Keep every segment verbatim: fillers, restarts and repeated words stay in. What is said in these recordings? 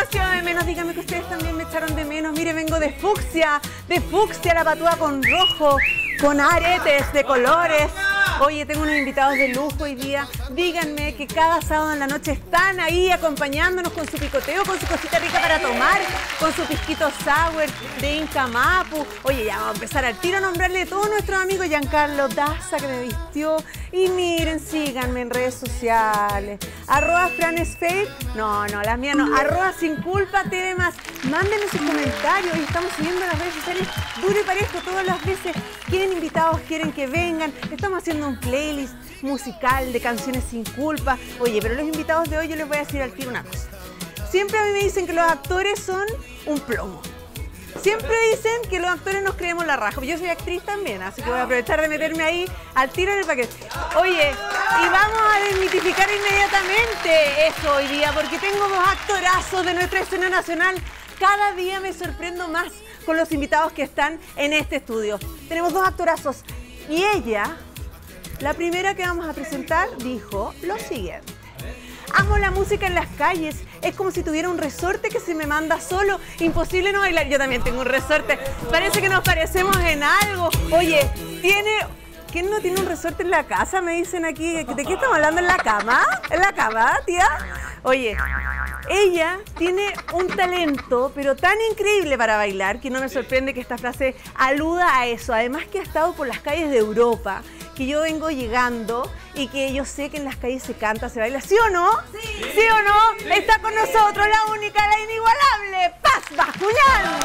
echado de menos, díganme que ustedes también me echaron de menos. Mire, vengo de fucsia, de fucsia, la patúa con rojo, con aretes de colores. Oye, tengo unos invitados de lujo hoy día. Díganme que cada sábado en la noche están ahí acompañándonos con su picoteo, con su cosita rica para tomar, con su pisquito sour de Inca Mapu. Oye, ya vamos a empezar al tiro a nombrarle a todos nuestros amigos. Giancarlo Daza, que me vistió. Y miren, síganme en redes sociales. Arroba Franesfaith. No, no, las mías no. Arroba Sin Culpa T V más. Mándenme sus comentarios. Y estamos subiendo a las redes sociales duro y parejo todas las veces. Quieren invitados, quieren que vengan. Estamos haciendo un playlist musical de canciones sin culpa. Oye, pero los invitados de hoy yo les voy a decir al tiro una cosa. Siempre a mí me dicen que los actores son un plomo. Siempre dicen que los actores nos creemos la raja. Yo soy actriz también, así que voy a aprovechar de meterme ahí al tiro en el paquete. Oye, y vamos a desmitificar inmediatamente eso hoy día, porque tengo dos actorazos de nuestra escena nacional. Cada día me sorprendo más con los invitados que están en este estudio. Tenemos dos actorazos y ella, la primera que vamos a presentar, dijo lo siguiente. Amo la música en las calles, es como si tuviera un resorte que se me manda solo, imposible no bailar. Yo también tengo un resorte, parece que nos parecemos en algo. Oye, tiene... ¿Quién no tiene un resorte en la casa? Me dicen aquí, ¿de qué estamos hablando? ¿En la cama? ¿En la cama, tía? Oye, ella tiene un talento, pero tan increíble para bailar, que no me sorprende que esta frase aluda a eso. Además que ha estado por las calles de Europa, que yo vengo llegando y que yo sé que en las calles se canta, se baila. ¿Sí o no? Sí. ¿Sí o no? Sí. Está con nosotros la única, la inigualable, Paz Bascuñán.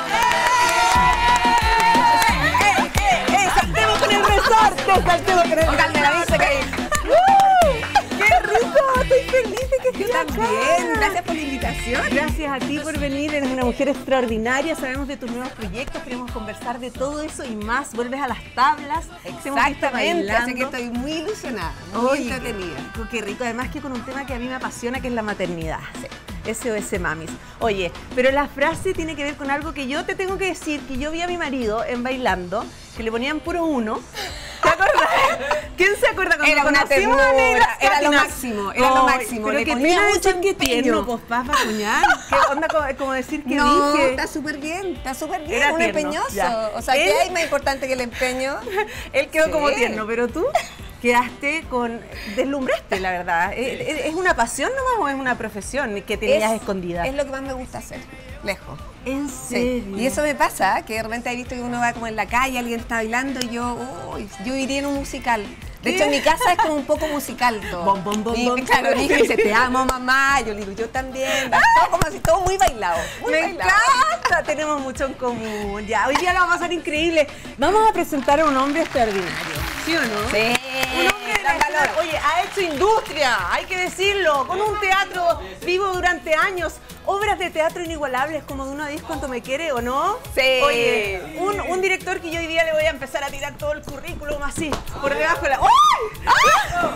¡Eh, eh, eh! ¡Saltemos con el resorte! ¡Saltemos con el resorte! ¡La dice que... ¡Uh! ¡Qué rico! Estoy feliz de que estés acá. También, gracias por la invitación. Gracias a ti por venir, eres una mujer extraordinaria, sabemos de tus nuevos proyectos, queremos conversar de todo eso y más. Vuelves a las tablas. Exactamente, así que estoy muy ilusionada, muy Oye, entretenida. Qué, qué rico, además que con un tema que a mí me apasiona, que es la maternidad. Sí. S O S Mamis. Oye, pero la frase tiene que ver con algo que yo te tengo que decir, que yo vi a mi marido en Bailando, que le ponían puro uno. ¿Te acuerdas? ¿Quién se acuerda cuando era una ternura, era lo máximo, era oh, lo máximo. Pero le que ponía mucho que tierno, pues, Paz Bascuñán. ¿Qué onda como, como decir que no, dije? está súper bien, está súper bien, era un tierno, empeñoso. Ya. O sea, Él, ¿qué hay más importante que el empeño? Él quedó sí. como tierno, pero tú quedaste con... deslumbraste, la verdad. ¿Es, es una pasión nomás o es una profesión que tenías es, escondida? Es lo que más me gusta hacer, lejos. ¿En serio? Sí. Y eso me pasa, que de repente he visto que uno va como en la calle, alguien está bailando y yo, uy, yo iría en un musical. De hecho, en mi casa es como un poco musical todo. Bom, bom, bom, y, bom. Claro, mi hija dice, te amo, mamá. Yo le digo, yo también. Todo como así, todo muy bailado. Muy Me bailado. encanta, tenemos mucho en común. Ya, hoy día lo vamos a hacer increíble. Vamos a presentar a un hombre extraordinario. ¿Sí o no? Sí. Un hombre de la escena, oye, ha hecho industria, hay que decirlo, con un teatro vivo durante años. Obras de teatro inigualables, como de uno diez cuánto me quiere, ¿o no? Sí. Oye, un, un director que yo hoy día le voy a empezar a tirar todo el currículum así, por debajo de la... ¡Uy! ¡Ah!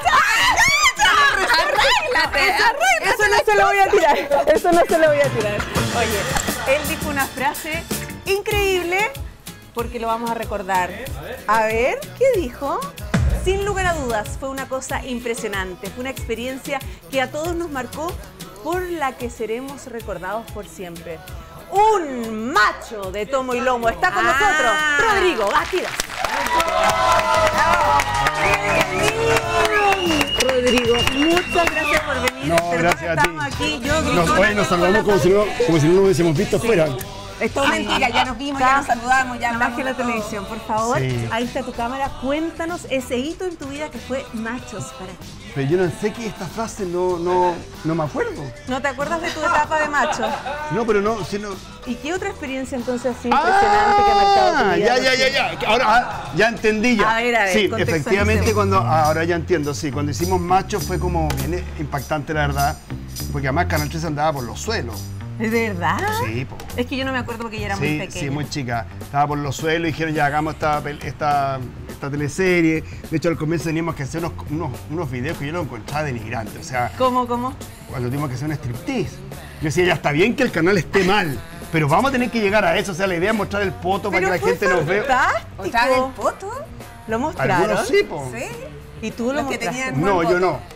¡Arréglate! Eso no se lo voy a tirar, eso no se lo voy a tirar. Oye, él dijo una frase increíble, porque lo vamos a recordar. A ver, ¿qué dijo? Sin lugar a dudas, fue una cosa impresionante, fue una experiencia que a todos nos marcó, por la que seremos recordados por siempre. Un macho de tomo y lomo está con ah. nosotros, Rodrigo Bastidas. Rodrigo, muchas gracias por venir. No, gracias a ti. Aquí, yo nos, oye, nos saludamos como si no, como si no nos hubiésemos visto sí. fuera. Es todo mentira, ya nos vimos, ya nos saludamos, ya nos baje la televisión, por favor. Sí. Ahí está tu cámara. Cuéntanos ese hito en tu vida que fue machos para ti. Pero yo no sé que esta frase no, no, no me acuerdo. ¿No te acuerdas de tu etapa de macho? No, pero no, si no... ¿Y qué otra experiencia entonces así impresionante ah, que ha marcado tu vida? Ya, ya, ya, ya. Ahora ah, ya entendí ya. A ver, a ver, sí, efectivamente cuando, ahora ya entiendo, sí. Cuando hicimos Machos fue como bien impactante, la verdad. Porque además Canal tres andaba por los suelos. ¿De verdad? Sí, po. Es que yo no me acuerdo porque yo era sí, muy pequeña. Sí, muy chica. Estaba por los suelos y dijeron, ya hagamos esta, esta, esta teleserie. De hecho, al comienzo teníamos que hacer unos, unos, unos videos que yo no encontraba denigrantes. O sea, ¿Cómo, cómo? Cuando tuvimos que hacer un striptease. Yo decía, ya está bien que el canal esté mal, pero vamos a tener que llegar a eso. O sea, la idea es mostrar el poto para que la gente nos vea. ¿Mostrar el poto? ¿Lo mostraron? Algunos sí, po. Sí. ¿Y tú lo mostraste? No, yo no.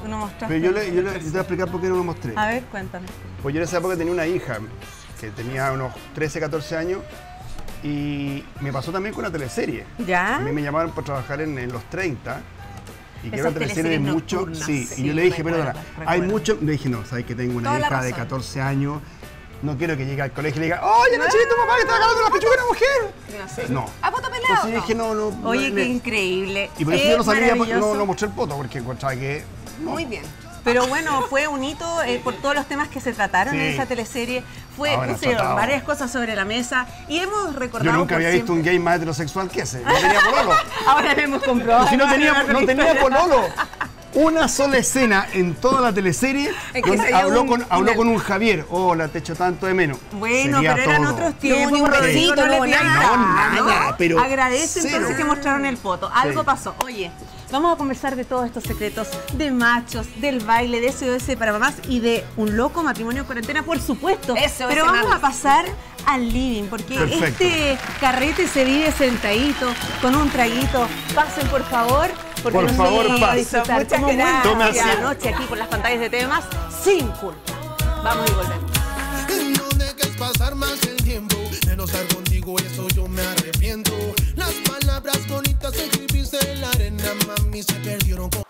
Tú no mostraste. Pero yo, le, yo, le, yo te voy a explicar por qué no lo mostré. A ver, cuéntame. Pues yo en esa época tenía una hija que tenía unos trece, catorce años y me pasó también con una teleserie. ¿Ya? A mí me llamaron para trabajar en, en los treinta y que era Esas una teleserie de teleseries mucho. nocturnas, Sí, sí, y yo le dije, recuerdo, perdona, hay recuerdo. mucho. Le dije, no, sabes que tengo una Toda la hija de razón. catorce años, no quiero que llegue al colegio y le diga, oye, no, tu papá que está agarrando la pechuga de una mujer. No sé. No. ¿A poto pelado? Entonces No. dije, no, no. Oye, no, qué le- increíble. Y por eso Qué yo no sabía, no, maravilloso. no mostré el poto, porque encontraba que. No. Muy bien. Pero bueno, fue un hito eh, por todos los temas que se trataron Sí. en esa teleserie. Fue, Ahora pusieron tratado. varias cosas sobre la mesa y hemos recordado. Yo nunca por había visto siempre- un gay más heterosexual que ese. No tenía pololo. Ahora lo hemos comprobado. Si no tenía, Con no la tenía historia. pololo. Una sola escena en toda la teleserie Es que donde sería habló, un- con, habló una- con un Javier. Hola, te echo tanto de menos. Bueno, Sería pero eran todo. otros tiempos. ni un Rodrigo, besito, no le no, pidas nada. nada, No, nada, pero Agradece cero. entonces que mostraron el poto. Algo Sí. pasó. Oye, vamos a conversar de todos estos secretos de machos, del baile, de S O S para mamás y de un loco matrimonio en cuarentena, por supuesto. S O S Pero vamos mami. a pasar al living, porque Perfecto. este carrete se vive sentadito, con un traguito. Pasen, por favor. Porque Por nos favor, vamos a pasen. disfrutar Muchas como buen gracias. Tome la asiento. noche aquí por las pantallas de T V más, sin culpa. Vamos y volvemos. No dejes pasar más el tiempo de no estar contigo, eso yo me arrepiento. Las palabras bonitas que escribiste en la arena, mami, se perdieron con...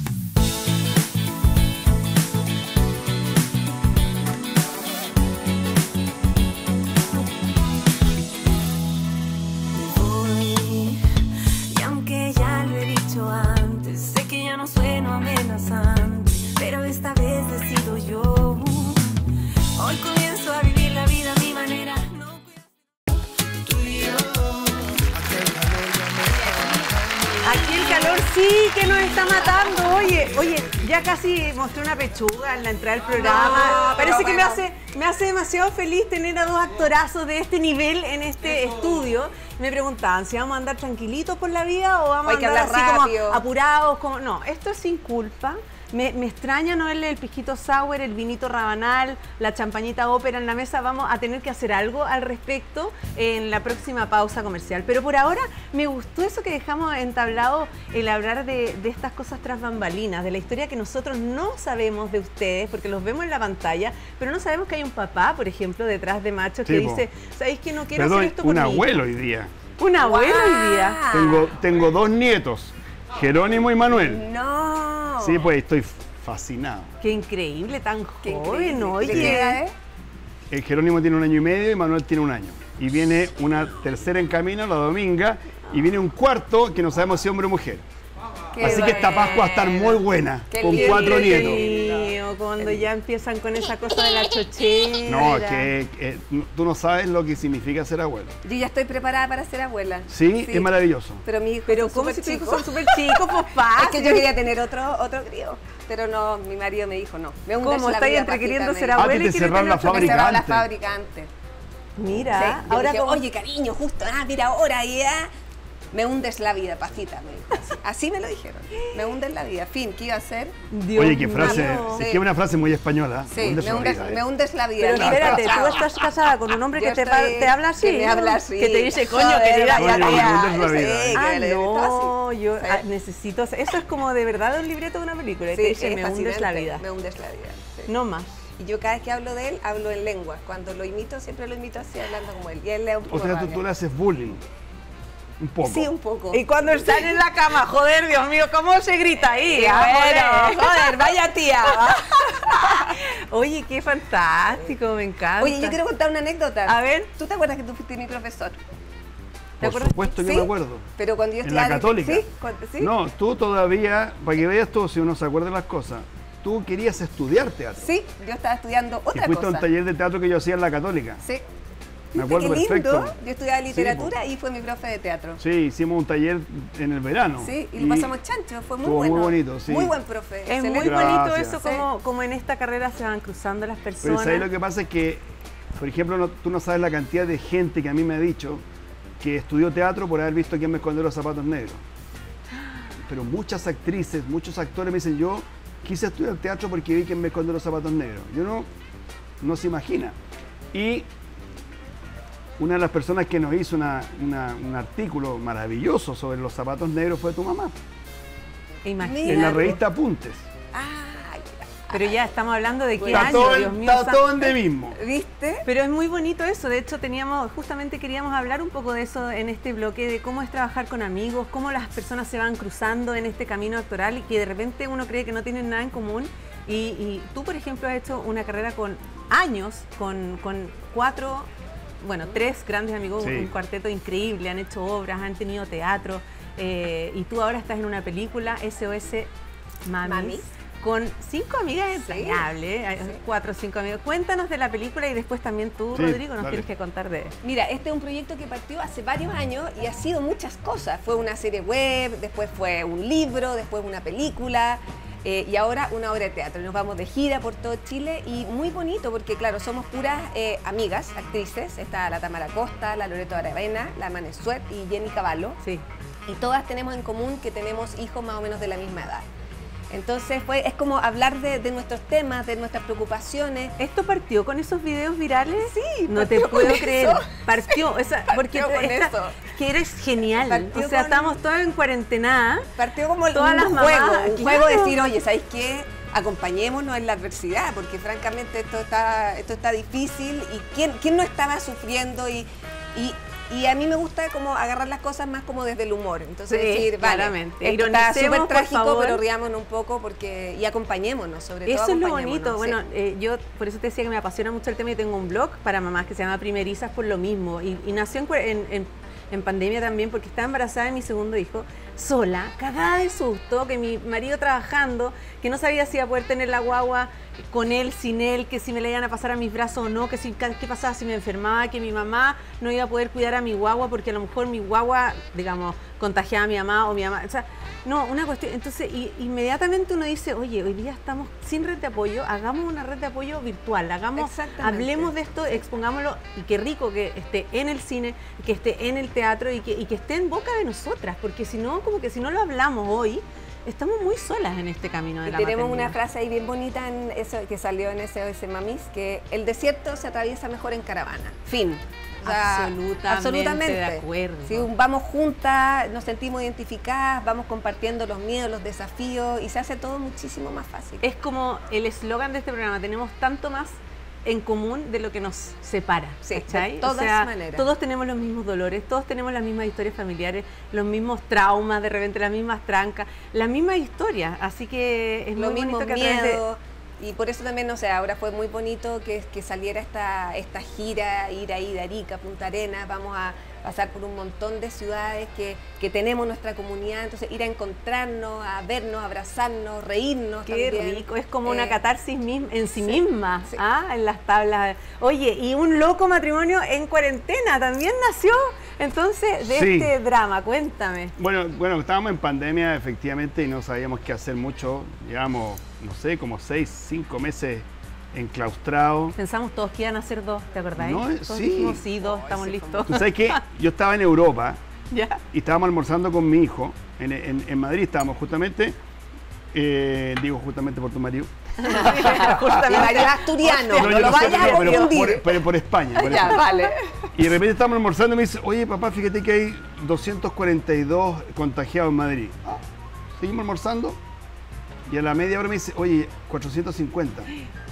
Voy, y aunque ya lo he dicho antes, sé que ya no sueno amenazante, pero esta vez decido yo. Hoy comienzo a vivir la vida a mi manera. No Tú y yo, aquel calor ya me está Aquí el calor sí que nos está matando. Oye, oye, ya casi mostré una pechuga en la entrada del programa. No, Parece pero que me bueno. hace, me hace demasiado feliz tener a dos actorazos de este nivel en este estudio. Me preguntaban si vamos a andar tranquilitos por la vida o vamos Hay a que andar hablar así rápido. como apurados. Como... No, esto es sin culpa. Me, me extraña no verle el pisquito sour, el vinito rabanal, la champañita ópera en la mesa. Vamos a tener que hacer algo al respecto en la próxima pausa comercial. Pero por ahora me gustó eso que dejamos entablado, el hablar de, de estas cosas tras bambalinas, de la historia que nosotros no sabemos de ustedes, porque los vemos en la pantalla, pero no sabemos que hay un papá, por ejemplo, detrás de Machos que Sí, po. dice, ¿sabéis que no quiero Perdón, hacer esto por un mi hijo?". abuelo hoy día. Un abuelo hoy día. Ah. Tengo, tengo dos nietos, Jerónimo y Manuel. No. Sí, pues estoy fascinado. Qué increíble, tan Qué joven, increíble. oye. ¿De qué edad es? El Jerónimo tiene un año y medio y Manuel tiene un año. Y viene una tercera en camino, la Dominga, y viene un cuarto que no sabemos si hombre o mujer. Qué Así que esta Pascua va a estar muy buena, Qué con lindo. cuatro nietos. Mío, cuando ya empiezan con esa cosa de la chochera. No, es que eh, tú no sabes lo que significa ser abuelo. Yo ya estoy preparada para ser abuela. Sí, es maravilloso. Pero mi hijo Pero es ¿cómo súper si tus hijos chico. son súper chicos, pues fácil? Es que yo quería tener otro, otro crío, pero no, mi marido me dijo no. Me hundes ¿Cómo? la ¿Estáis vida, entre Pajita, queriendo me ser dijo. Ah, abuela te y querer cerraron tener la otro? Me fábrica cerraron la antes. fábrica antes. Mira, Sí, yo ahora dije, como... oye cariño, justo, ah, mira ahora, ya. Me hundes la vida, Pajita, me dijo. Así, así me lo dijeron. Me hundes la vida. Fin, ¿qué iba a hacer? Dios Oye, qué frase, mío. es Sí. que es una frase muy española. Sí, Hundes me la hundes, vida, me eh. hundes la vida. Pero no, espérate, chao. tú estás casada con un hombre Yo que te, estoy- pa- te habla así. que me habla así. Que te dice, coño, Joder, querida, vaya ya, Coño, ya. me hundes la Sí, vida. que Ah, le- todo no, así. yo Sí. ah, necesito... Eso es como de verdad un libreto de una película. Y te Sí, dice, es me hundes la fascinante, vida. Me hundes la vida. sí. No más. Y yo cada vez que hablo de él, hablo en lengua. Cuando lo imito, siempre lo imito así, hablando como él. Y él le da un O poco sea, tú, rabia. tú le haces bullying. Un poco. Sí, un poco. Y cuando están en la cama, joder, Dios mío, ¿cómo se grita ahí? Sí, ah, bueno, joder. joder, vaya tía. Oye, qué fantástico, me encanta. Oye, yo quiero contar una anécdota. A ver. ¿Tú te acuerdas que tú fuiste mi profesor? ¿Te Por acuerdas? supuesto, yo ¿Sí? me acuerdo. Pero cuando yo En estudiaba... la Católica. ¿Sí? ¿Cuándo- ¿Sí? No, tú todavía, para que veas tú, si uno se acuerda de las cosas, tú querías estudiar teatro. Sí, yo estaba estudiando Y otra fuiste a cosa. un taller de teatro que yo hacía en la Católica. Sí. Me ¿Viste acuerdo qué lindo? perfecto. Yo estudiaba Sí, literatura po. y fue mi profe de teatro. Sí, hicimos un taller en el verano. Sí, y lo pasamos chancho, fue muy estuvo muy bueno. bonito, sí. Muy buen profe. Es muy excelente. bonito Gracias. eso, Sí. como, como en esta carrera se van cruzando las Pero personas. ¿sabes lo que pasa? Es que, por ejemplo, no- tú no sabes la cantidad de gente que a mí me ha dicho que estudió teatro por haber visto quién me escondió los zapatos negros. Pero muchas actrices, muchos actores me dicen, yo quise estudiar teatro porque vi quién me escondió los zapatos negros. Yo no, no se imagina. Y una de las personas que nos hizo una- una- un artículo maravilloso sobre los zapatos negros fue tu mamá. Imagínate. Mira. En la revista Apuntes. Ay, Pero ya estamos hablando de qué Está año, todo, Dios en- mío. está santo. todo en mismo. ¿viste? Pero es muy bonito eso, de hecho teníamos, justamente queríamos hablar un poco de eso en este bloque, de cómo es trabajar con amigos, cómo las personas se van cruzando en este camino actoral y que de repente uno cree que no tienen nada en común. Y, y tú, por ejemplo, has hecho una carrera con años, con, con cuatro, bueno, tres grandes amigos, Sí. un cuarteto increíble, han hecho obras, han tenido teatro, eh, y tú ahora estás en una película, S O S Mamis. Mamis. Con cinco amigas Sí. entrañables, hay Sí. cuatro o cinco amigos. Cuéntanos de la película y después también tú, Sí, Rodrigo, nos dale. tienes que contar de... Mira, este es un proyecto que partió hace varios años y ha sido muchas cosas. Fue una serie web, después fue un libro, después una película eh, y ahora una obra de teatro. Nos vamos de gira por todo Chile y muy bonito porque, claro, somos puras eh, amigas, actrices. Está la Tamara Costa, la Loreto Aravena, la Mane Suet y Jenny Cavallo. Sí. Y todas tenemos en común que tenemos hijos más o menos de la misma edad. Entonces fue, es como hablar de, de nuestros temas, de nuestras preocupaciones. ¿Esto partió con esos videos virales? Sí, No te partió puedo con creer. eso. Partió, esa, porque Partió con esta- eso. que eres genial. Partió O sea, con- estamos todos en cuarentena. Partió como el, Todas un las juego, mamás, un claro. juego de decir, oye, ¿sabéis qué? Acompañémonos en la adversidad, porque francamente esto está, esto está difícil y ¿quién, quién no estaba sufriendo? Y, y, y a mí me gusta como agarrar las cosas más como desde el humor. Entonces Sí, decir, vale, claramente. esto está Ironicemos, súper por trágico, favor. pero riámonos un poco porque y acompañémonos, sobre todo Eso es lo acompañémonos, bonito. Bueno, sí. eh, yo por eso te decía que me apasiona mucho el tema y tengo un blog para mamás que se llama Primerizas por lo mismo. Y, y nació en, cua- en, en- en pandemia también porque estaba embarazada de mi segundo hijo, sola, cagada de susto, que mi marido trabajando, que no sabía si iba a poder tener la guagua con él, sin él, que si me la iban a pasar a mis brazos o no, que si, qué pasaba si me enfermaba, que mi mamá no iba a poder cuidar a mi guagua porque a lo mejor mi guagua, digamos, contagiaba a mi mamá o mi mamá. O sea, no, una cuestión. Entonces, y, inmediatamente uno dice, oye, hoy día estamos sin red de apoyo, hagamos una red de apoyo virtual, hagamos, Exactamente. hablemos de esto, expongámoslo, y qué rico que esté en el cine, que esté en el teatro y que, y que esté en boca de nosotras, porque si no, como que si no lo hablamos hoy, estamos muy solas en este camino de Y la tenemos maternidad. una frase ahí bien bonita en eso que salió en S O S Mamis, que el desierto se atraviesa mejor en caravana. Fin. O sea, Absolutamente de acuerdo. Sí, vamos juntas, nos sentimos identificadas, vamos compartiendo los miedos, los desafíos y se hace todo muchísimo más fácil. Es como el eslogan de este programa, tenemos tanto más en común de lo que nos separa, Sí, ¿cachai? de todas o sea, maneras. todos tenemos los mismos dolores, todos tenemos las mismas historias familiares, los mismos traumas, de repente las mismas trancas, las mismas historias, así que es Lo muy mismo bonito que a través de- miedo. Y por eso también, o sea, ahora fue muy bonito que, que saliera esta, esta gira, ir ahí de Arica, Punta Arenas, vamos a pasar por un montón de ciudades que, que tenemos nuestra comunidad, entonces ir a encontrarnos, a vernos, a abrazarnos, reírnos Qué también. rico, es como una Eh, catarsis mism- en sí, sí, misma, sí. ¿ah? En las tablas. Oye, y un loco matrimonio en cuarentena también nació, entonces, de Sí. este drama, cuéntame. Bueno, bueno, estábamos en pandemia efectivamente y no sabíamos qué hacer mucho. Llevamos, no sé, como seis, cinco meses enclaustrados. Pensamos todos que iban a ser dos, ¿te acordáis? No, eh, todos sí. dijimos, sí, dos, estamos listos. ¿Tú sabes qué? Yo estaba en Europa Ya. y estábamos almorzando con mi hijo. En, en- en Madrid estábamos justamente, eh, digo justamente por tu marido. Mi marido es asturiano, no, yo lo sé, vayas a no, pero, confundir. por, pero por España. por Ya, España. vale. Y de repente estábamos almorzando y me dice, oye papá, fíjate que hay doscientos cuarenta y dos contagiados en Madrid. Seguimos almorzando y a la media hora me dice, oye, cuatrocientos cincuenta.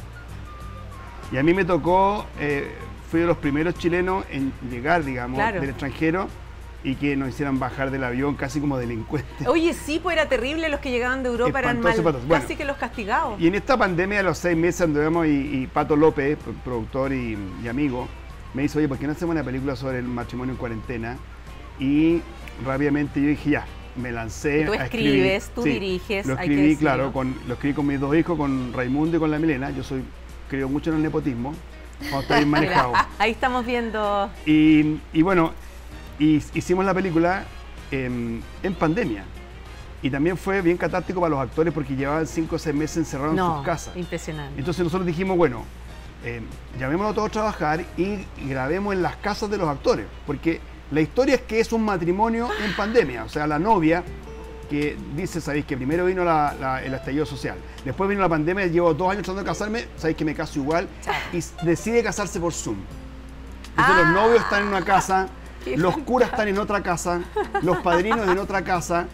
Y a mí me tocó, eh, fui de los primeros chilenos en llegar, digamos, Claro. del extranjero y que nos hicieran bajar del avión casi como delincuentes. Oye, sí, pues era terrible, los que llegaban de Europa eran mal, Espantoso, espantoso. Bueno. casi que los castigados. Y en esta pandemia, a los seis meses, anduvimos y, y Pato López, pro- productor y, y amigo, me dice, oye, ¿por qué no hacemos una película sobre el matrimonio en cuarentena? Y rápidamente yo dije, ya, me lancé Tú a escribir. escribes, tú diriges, Lo hay que escribí, decirlo. claro, con, lo escribí con mis dos hijos, con Raimundo y con la Milena. Yo soy, creo mucho en el nepotismo, cuando está bien manejado. Ahí estamos viendo. Y, y bueno, y- hicimos la película en, en pandemia. Y también fue bien catártico para los actores porque llevaban cinco o seis meses encerrados en No, sus casas. impresionante. Entonces nosotros dijimos, bueno, eh, llamémoslo a todos a trabajar y grabemos en las casas de los actores. Porque la historia es que es un matrimonio en pandemia. O sea, la novia que dice, sabéis que primero vino la- la- el estallido social, después vino la pandemia, llevo dos años tratando de casarme, sabéis que me caso igual, y s- decide casarse por Zoom. Entonces los novios están en una casa, Qué los curas están en otra casa, los padrinos en otra casa,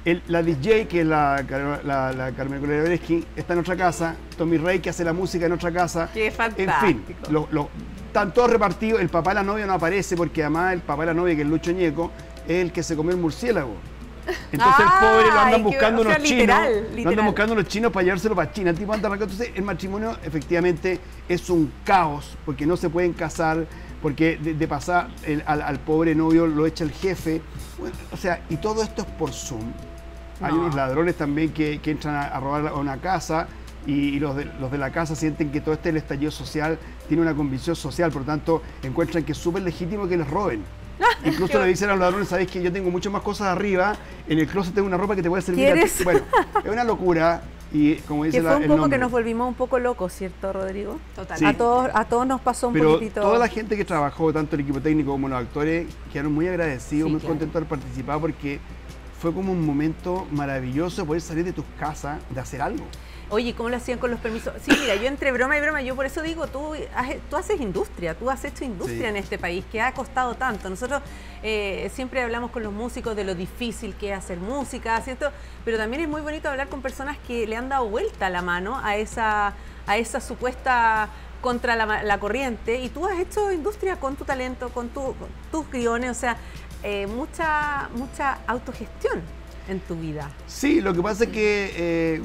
El, la D J, que es la, la, la Carmen Colerebreschi, está en otra casa. Tommy Rey, que hace la música en otra casa. ¡Qué fantástico! En fin, lo, lo, están todos repartidos. El papá de la novia no aparece porque además el papá de la novia, que es Lucho Ñeco, es el que se comió el murciélago. Entonces Ah, el pobre lo andan ay, qué- buscando o sea, unos literal, chinos. Lo literal. andan buscando unos chinos para llevárselo para China. El tipo anda arrancando. Entonces el matrimonio efectivamente es un caos porque no se pueden casar, porque de, de pasar el- al, al pobre novio lo echa el jefe. Bueno, o sea, y todo esto es por Zoom. Hay No. unos ladrones también que, que entran a, a robar a una casa y, y los, de, los de la casa sienten que todo este el estallido social tiene una convicción social, por lo tanto encuentran que es súper legítimo que les roben. Incluso le dicen a los ladrones, sabéis que yo tengo muchas más cosas arriba, en el closet tengo una ropa que te puede servir a ti. ¿Quieres? Bueno, es una locura y como dice Que la, fue un el poco nombre. que nos volvimos un poco locos, ¿cierto, Rodrigo? Total. Sí. A todos, a todos nos pasó un Pero poquitito. toda la gente que trabajó, tanto el equipo técnico como los actores, quedaron muy agradecidos, Sí, muy claro. contentos de haber participado porque fue como un momento maravilloso poder salir de tus casas, de hacer algo. Oye, ¿cómo lo hacían con los permisos? Sí, mira, yo entre broma y broma, yo por eso digo, tú, has- tú haces industria, tú has hecho industria Sí. en este país, que ha costado tanto. Nosotros eh, siempre hablamos con los músicos de lo difícil que es hacer música, ¿cierto? Pero también es muy bonito hablar con personas que le han dado vuelta la mano a esa, a esa supuesta contra la, la corriente, y tú has hecho industria con tu talento, con, tu, con tus guiones, o sea, eh, mucha, mucha autogestión en tu vida. Sí, lo que pasa es que eh,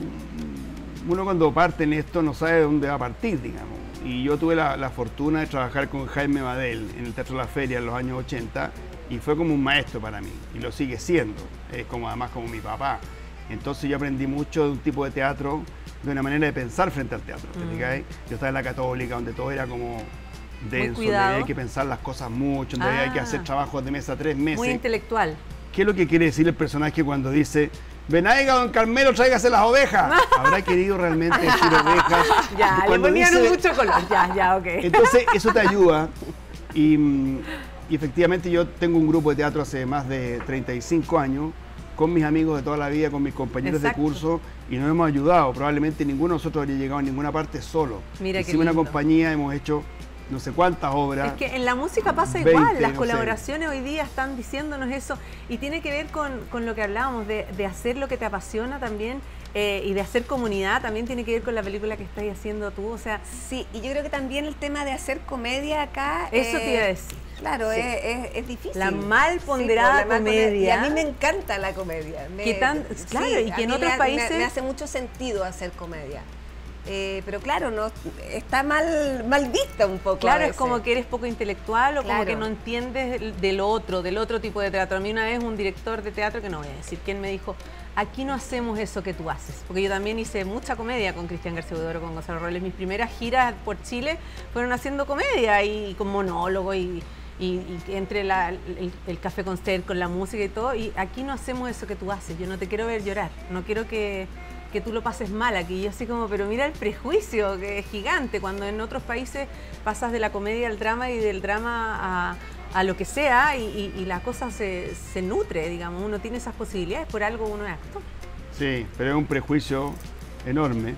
uno cuando parte en esto no sabe de dónde va a partir, digamos. Y yo tuve la, la fortuna de trabajar con Jaime Badel en el Teatro La Feria en los años ochenta y fue como un maestro para mí y lo sigue siendo, es como además como mi papá. Entonces yo aprendí mucho de un tipo de teatro, de una manera de pensar frente al teatro. ¿te Mm. fijas? Yo estaba en la Católica, donde todo era como denso, donde cuidado. había que pensar las cosas mucho, donde había que Ah. hacer trabajos de mesa tres meses. Muy intelectual. ¿Qué es lo que quiere decir el personaje cuando dice venaiga don Carmelo, tráigase las ovejas? ¿Habrá querido realmente decir ovejas? Ya, le Cuando ponían dice- mucho color. Ya, ya, ok. Entonces eso te ayuda y, mm, y efectivamente yo tengo un grupo de teatro hace más de treinta y cinco años con mis amigos de toda la vida, con mis compañeros Exacto. de curso y nos hemos ayudado. Probablemente ninguno de nosotros habría llegado a ninguna parte solo. Mira qué Hicimos una lindo. compañía, hemos hecho no sé cuántas obras. Es que en la música pasa veinte, igual, las no sé. colaboraciones hoy día están diciéndonos eso y tiene que ver con, con lo que hablábamos, de, de hacer lo que te apasiona también eh, y de hacer comunidad, también tiene que ver con la película que estás haciendo tú, o sea, Sí, y yo creo que también el tema de hacer comedia acá... eso eh, te iba a decir. Claro, Sí. es, es- es difícil. La mal ponderada Sí, pues, la mal ponderada. comedia. Y a mí me encanta la comedia. Me- Que tan- claro, y a que en mí otros me, países- Me, me hace mucho sentido hacer comedia. Eh, pero claro, no está mal, mal vista un poco. a Claro, es veces. como que eres poco intelectual o como Claro. que no entiendes del, del otro, del otro tipo de teatro. A mí una vez un director de teatro, que no voy a decir quién, me dijo, aquí no hacemos eso que tú haces. Porque yo también hice mucha comedia con Cristian García Huidobro, con Gonzalo Robles. Mis primeras giras por Chile fueron haciendo comedia y con monólogo y, y- y entre la- el, el café concert con la música y todo. Y aquí no hacemos eso que tú haces. Yo no te quiero ver llorar. No quiero que... que tú lo pases mal aquí. Yo así como, pero mira el prejuicio que es gigante, cuando en otros países pasas de la comedia al drama y del drama a, a lo que sea y, y- y la cosa se, se nutre, digamos, uno tiene esas posibilidades, por algo uno es actor. Sí, pero es un prejuicio enorme.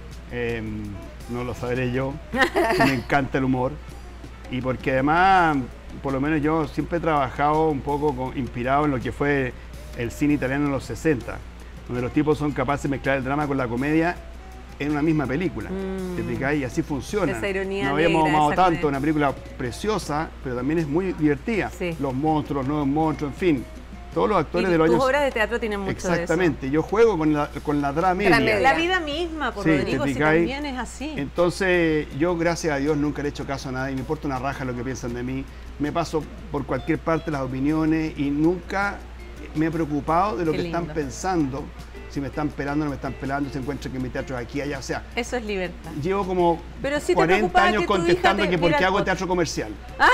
Eh, no lo sabré yo. Me encanta el humor. Y porque además, por lo menos yo siempre he trabajado un poco con- inspirado en lo que fue el cine italiano en los sesenta, donde los tipos son capaces de mezclar el drama con la comedia en una misma película. Mm. ¿Te fijas? Y así funciona. Esa ironía No habíamos negra, amado esa tanto, comedia. una película preciosa, pero también es muy divertida. Sí. Los monstruos, los nuevos monstruos, en fin. Todos los actores Y de los tus años... obras de teatro tienen mucho Exactamente, yo juego con la, con la dramedia. Dramedia. de eso. La vida misma, por Sí, Rodrigo, ¿te si fijáis? también es así. Entonces, yo gracias a Dios nunca le he hecho caso a nadie, me importa una raja lo que piensan de mí, me paso por cualquier parte las opiniones y nunca me he preocupado de lo Qué que están lindo. pensando, si me están pelando o no me están pelando, si encuentran que mi teatro es aquí, allá, o sea, Eso es libertad. llevo como Pero sí te cuarenta preocupaba años que tu hija contestando te que por viera qué el hago podcast. teatro comercial.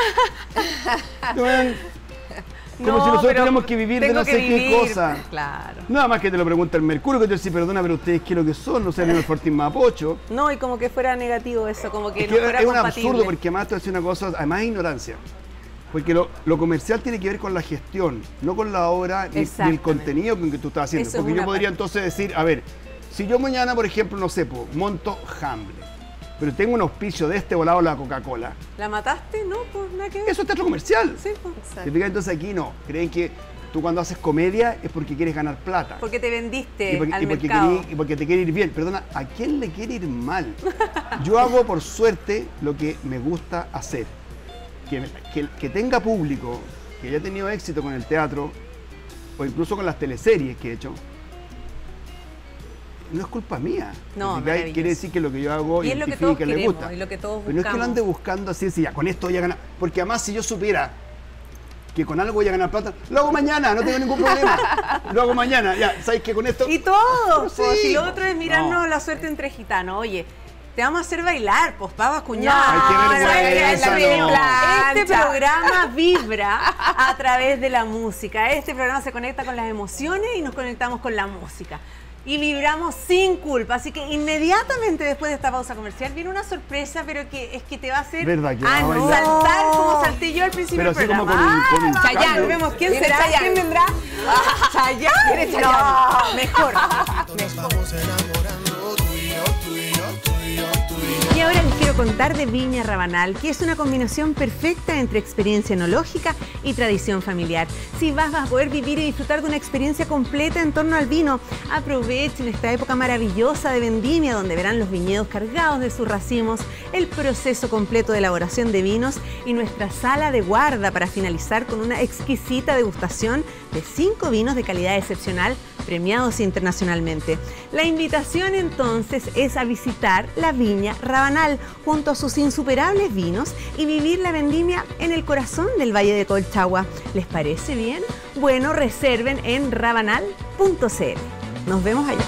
Bueno, como No, si nosotros pero tuviéramos que vivir de tengo no que sé qué vivir, cosa. Claro. Nada más que te lo pregunta el Mercurio, que te dice, perdona, pero ustedes qué es lo que son, no sé, el Fortín Mapocho. No, y como que fuera negativo eso, como que Es no que fuera es un compatible. absurdo porque además te voy a decir una cosa, además es ignorancia. Porque lo, lo comercial tiene que ver con la gestión, no con la obra ni, ni el Exactamente. contenido con que tú estás haciendo. Eso es Porque yo una podría parte. entonces decir, a ver, si yo mañana, por ejemplo, no sé, po, monto Hamble, pero tengo un auspicio de este volado la Coca-Cola, ¿La mataste? No, pues nada que ver. eso es teatro comercial. Sí, pues. ¿Te fijas? Entonces aquí no, creen que Tú cuando haces comedia es porque quieres ganar plata. Porque te vendiste Y porque, al y porque mercado. querí- y porque te quiere ir bien. Perdona, ¿a quién le quiere ir mal? Yo hago, por suerte, lo que me gusta hacer. Que, me- que, que tenga público, que haya tenido éxito con el teatro, o incluso con las teleseries que he hecho, no es culpa mía. No, Porque hay- maravilloso. quiere decir que lo que yo hago Y es lo que identifica todos que le queremos, gusta. y lo que todos Pero no es que lo buscamos. ande buscando así, así, ya con esto voy a ganar. Porque además, si yo supiera que con algo voy a ganar plata, lo hago mañana, no tengo ningún problema. Lo hago mañana, ya, ¿sabes que con esto? Y todo, Sí. pues, y lo otro es mirarnos No. la suerte entre gitanos. Oye, te vamos a hacer bailar, pues, pavas cuñadas. Ay, qué vergüenza, ¿sabes qué? no. Este Plancha. programa vibra a través de la música. Este programa se conecta con las emociones y nos conectamos con la música. Y vibramos sin culpa. Así que inmediatamente después de esta pausa comercial viene una sorpresa, pero que es que te va a hacer ¿Verdad que ah, va a no, bailar? saltar como salté yo al principio Pero del así como programa. con un- con un Ah, cambio. Chayanne, vemos quién Viene será, Chayanne. quién vendrá. Chayanne. Viene No, Chayanne. mejor. Nos vamos enamorando, tú y yo, tú y yo, tú y yo, tú y yo. Y ahora les quiero contar de Viña Rabanal, que es una combinación perfecta entre experiencia enológica y tradición familiar. Si vas, vas a poder vivir y disfrutar de una experiencia completa en torno al vino. Aprovechen esta época maravillosa de vendimia, donde verán los viñedos cargados de sus racimos, el proceso completo de elaboración de vinos y nuestra sala de guarda para finalizar con una exquisita degustación de cinco vinos de calidad excepcional premiados internacionalmente. La invitación entonces es a visitar la Viña Rabanal junto a sus insuperables vinos y vivir la vendimia en el corazón del Valle de Colchagua. ¿Les parece bien? Bueno, reserven en rabanal punto c l. Nos vemos allá.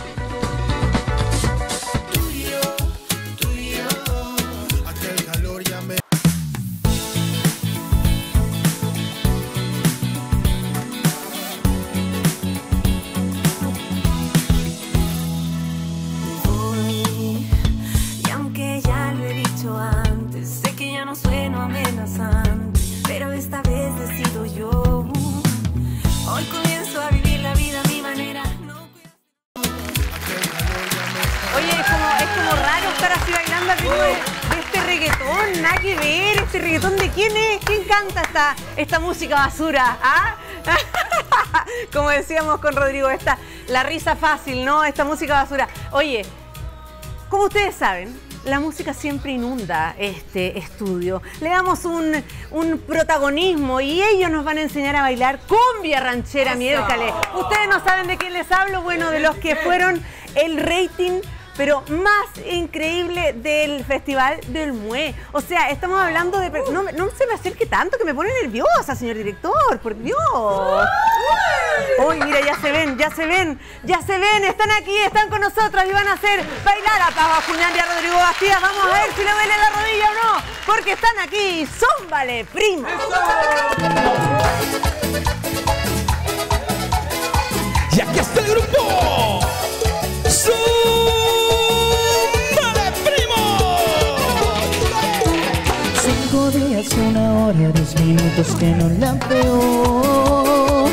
Tú y yo, tú y yo, aquel calor ya me... Voy, y aunque ya lo he dicho antes, sé que ya no sueno amenazante, pero esta vez decido yo. Hoy comienzo a vivir la vida a mi manera. No Oye, es como, es como raro estar así bailando al ritmo de, de este reggaetón, nada que ver. ¿Este reggaetón de quién es? ¿Quién canta esta, esta música basura? ¿Ah? Como decíamos con Rodrigo, esta, la risa fácil, ¿no? Esta música basura. Oye, como ustedes saben, la música siempre inunda este estudio. Le damos un, un protagonismo y ellos nos van a enseñar a bailar cumbia ranchera, miércoles. Ustedes no saben de quién les hablo, bueno, de los que fueron el rating, pero más increíble del Festival del Mue. O sea, estamos hablando de... No, me- no se me acerque tanto que me pone nerviosa, señor director, por Dios. Uy, mira, ya se ven, ya se ven, ya se ven, están aquí, están con nosotros y van a hacer bailar a Pablo Julián y a Rodrigo Bastidas. Vamos a ver si le duele la rodilla o no, porque están aquí. ¡Zómbale, primo! Y aquí está el grupo Zúmbale, primo. Cinco días, una hora, diez minutos que no la veo.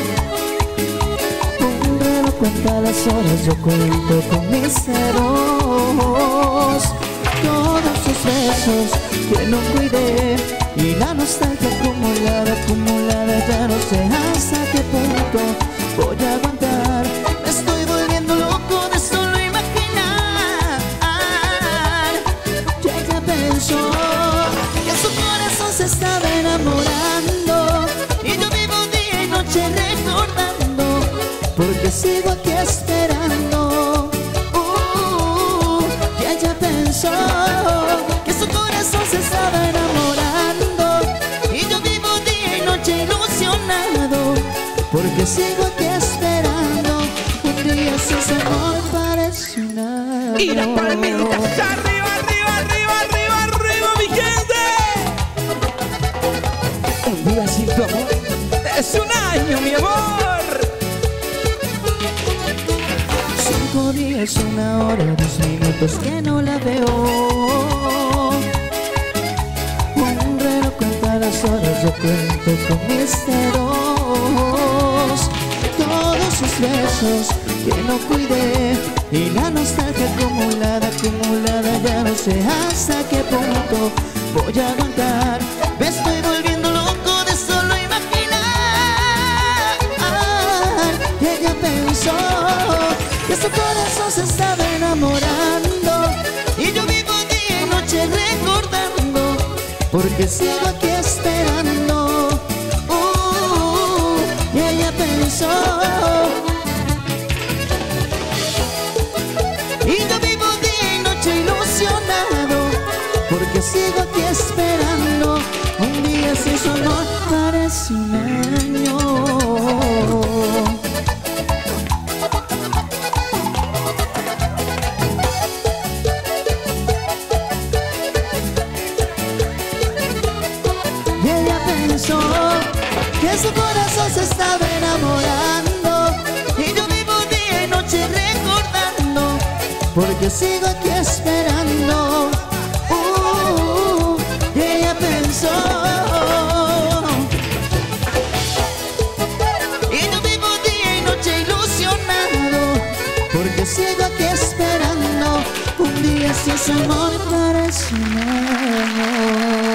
Un reloj cuenta las horas, yo cuento con mis ceros. Todos sus besos que no cuidé y la nostalgia acumulada, acumulada, ya no sé hasta qué punto voy a aguantar. Me estoy volviendo loco de solo imaginar que ella pensó que su corazón se estaba enamorando y yo vivo día y noche recordando, porque sigo aquí esperando. Uh, que ella pensó que su corazón se estaba enamorando y yo vivo día y noche ilusionado, porque sigo aquí esperando. Un día sin su amor parece un año. Y las palmitas arriba, arriba, arriba, arriba, arriba, mi gente. Un día sin tu amor es un año, mi amor. Cinco días, una hora, dos minutos que no la veo. Un reloj cuenta las horas, yo cuento con mis ceros. Todos sus besos que no cuidé y la nostalgia acumulada, acumulada, ya no sé hasta qué punto voy a aguantar. Me estoy volviendo loco de solo imaginar que su corazón se estaba enamorando. Y yo vivo día y noche recordando, porque sigo aquí esperando. Uh, y ella pensó. Y yo vivo día y noche ilusionado, porque sigo aquí esperando. Un día sin su amor parece un año. Y ella pensó que su corazón se estaba enamorando. Y yo vivo día y noche recordando, porque sigo aquí esperando. Uh, y ella pensó. Y yo vivo día y noche ilusionado, porque sigo aquí esperando. Un día sin su amor parece un año.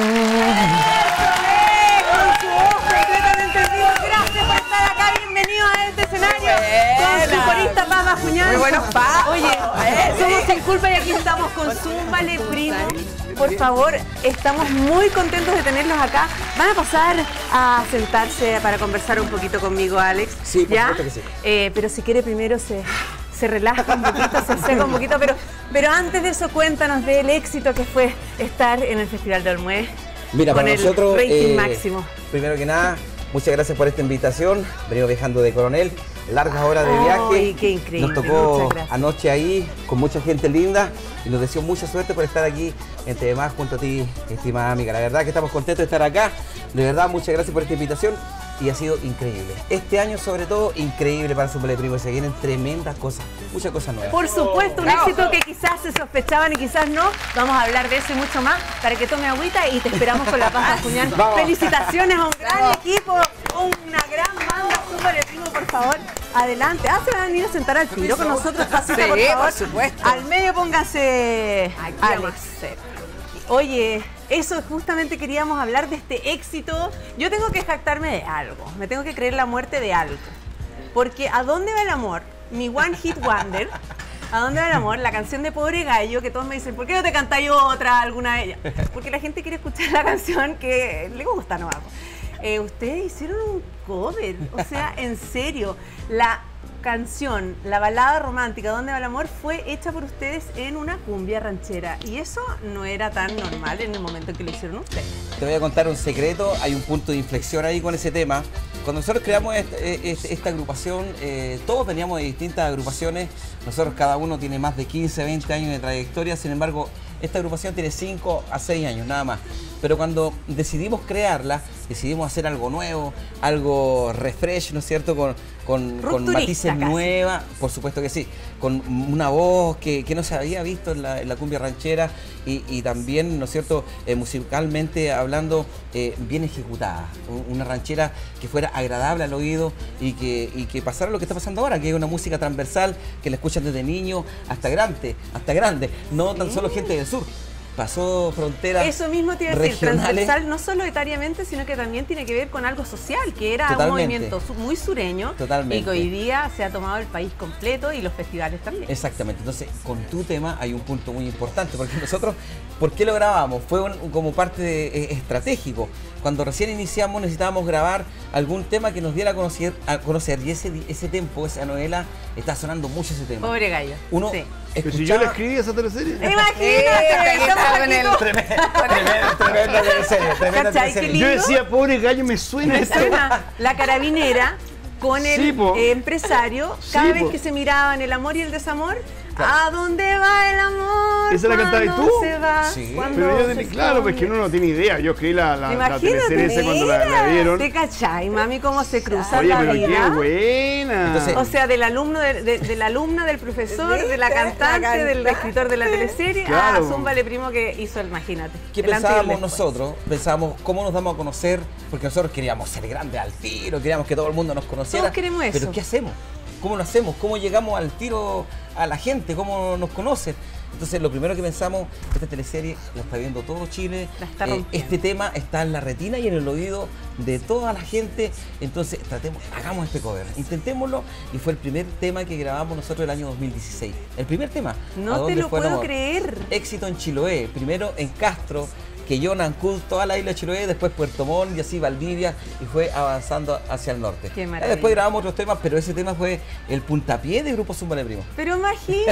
Con su voz completamente en vivo. Gracias por estar acá. Bienvenido a este escenario. Con su corista Papa Juñán. Muy buenos papas. Oye, somos Sin Culpa y aquí estamos con Zúmbale Primo. Por favor, estamos muy contentos de tenerlos acá. ¿Van a pasar a sentarse para conversar un poquito conmigo, Alex? Sí, por ¿Ya? supuesto que sí. Eh, pero si quiere primero se, se relaja un poquito, se seca un poquito. Pero, pero antes de eso, cuéntanos del éxito que fue estar en el Festival de Olmué. Mira, con para el nosotros, rating eh, máximo. primero que nada, muchas gracias por esta invitación. Venimos viajando de Coronel, largas horas de viaje. Ay, qué increíble, Nos tocó muchas gracias. anoche ahí con mucha gente linda y nos deseo mucha suerte por estar aquí en T V más junto a ti, estimada amiga. La verdad que estamos contentos de estar acá. De verdad, muchas gracias por esta invitación y ha sido increíble. Este año, sobre todo, increíble para Zúmbale Primo. Se vienen tremendas cosas, muchas cosas nuevas. Por supuesto, un éxito que quizás se sospechaban y quizás no. Vamos a hablar de eso y mucho más para que tome agüita y te esperamos con la Papa Juñán. Vamos. Felicitaciones a un gran equipo, una gran banda. Zúmbale Primo, por favor, adelante. Ah, se van a venir a sentar al tiro con nosotros, pasita, Sí, por favor. por supuesto. Al medio póngase Aquí vamos Alex. a hacer. Oye, eso justamente queríamos hablar de este éxito. Yo tengo que jactarme de algo, me tengo que creer la muerte de algo. Porque ¿a dónde va el amor? Mi One Hit Wonder. ¿A dónde va el amor? La canción de Pobre Gallo, que todos me dicen, ¿por qué no te cantáis otra, alguna de ellas? Porque la gente quiere escuchar la canción que le gusta, ¿no? Eh, ustedes hicieron un cover, o sea, en serio, la canción, la balada romántica ¿Dónde va el amor? Fue hecha por ustedes en una cumbia ranchera y eso no era tan normal en el momento en que lo hicieron ustedes. Te voy a contar un secreto, hay un punto de inflexión ahí con ese tema. Cuando nosotros creamos esta, esta, esta agrupación, eh, todos veníamos de distintas agrupaciones, nosotros cada uno tiene más de quince, veinte años de trayectoria, sin embargo, esta agrupación tiene cinco a seis años, nada más. Pero cuando decidimos crearla, decidimos hacer algo nuevo, algo refresh, ¿no es cierto? Con, con, con matices nuevas, por supuesto que sí, con una voz que, que no se había visto en la, en la cumbia ranchera y, y también, ¿no es cierto?, eh, musicalmente hablando, eh, bien ejecutada. Una ranchera que fuera agradable al oído y que, y que pasara lo que está pasando ahora, que es una música transversal que la escuchan desde niño hasta grande, hasta grande, no tan solo gente del sur. Pasó fronteras Eso mismo te iba a decir, regionales. transversal no solo etariamente, sino que también tiene que ver con algo social, que era Totalmente. un movimiento su- muy sureño Totalmente. y que hoy día se ha tomado el país completo y los festivales también. Exactamente, entonces con tu tema hay un punto muy importante, porque nosotros, ¿por qué lo grabamos? Fue un- como parte de, eh, estratégico. Cuando recién iniciamos necesitábamos grabar algún tema que nos diera a conocer, a conocer y ese, ese tiempo, esa novela, está sonando mucho ese tema. Pobre gallo. Uno Sí. Pero si escuchaba- yo le escribí esa teleserie. Imagínate, Sí, estamos está en aquí el todos- Tremendo, tremendo teleserie, tremenda ¿Cachai? Qué teleserie. lindo. Yo decía, pobre gallo, me suena Me esto. suena la carabinera con el Sí, po. eh, empresario, cada Sí, vez po. que se miraban el amor y el desamor, ¿a dónde va el amor? ¿Esa la cantabas cuando tú? se va? Sí. Cuando Pero yo, se de- claro, pues que uno no tiene idea. Yo escribí la, la, la Imagínate, teleserie esa cuando la, la mira, dieron. ¿te cachai, mami, cómo se cruza Oye, la pero qué vida? buena. Entonces- O sea, del alumno, de, de- de la alumna, del profesor, de la ¿Viste? cantante, La del cantante. escritor de la teleserie, Claro. a Zúmbale Primo que hizo el, imagínate. ¿Qué el antes y el pensábamos después. nosotros? Pensábamos cómo nos damos a conocer, porque nosotros queríamos ser grandes al tiro, queríamos que todo el mundo nos conociera. Todos queremos eso. Pero ¿qué hacemos? ¿Cómo lo hacemos? ¿Cómo llegamos al tiro a la gente? ¿Cómo nos conocen? Entonces lo primero que pensamos, esta teleserie la está viendo todo Chile, La está eh, rompiendo. este tema está en la retina y en el oído de toda la gente, entonces tratemos, hagamos este cover, intentémoslo, y fue el primer tema que grabamos nosotros el año dos mil dieciséis. El primer tema. No ¿A te dónde lo fue el puedo amor? creer. Éxito en Chiloé, primero en Castro, que yo, Nancud, toda la isla de Chiloé, después Puerto Montt y así Valdivia, y fue avanzando hacia el norte. Qué Ya maravilla. después grabamos otros temas, pero ese tema fue el puntapié de Grupo Zúmbale Primo. Pero imagínate.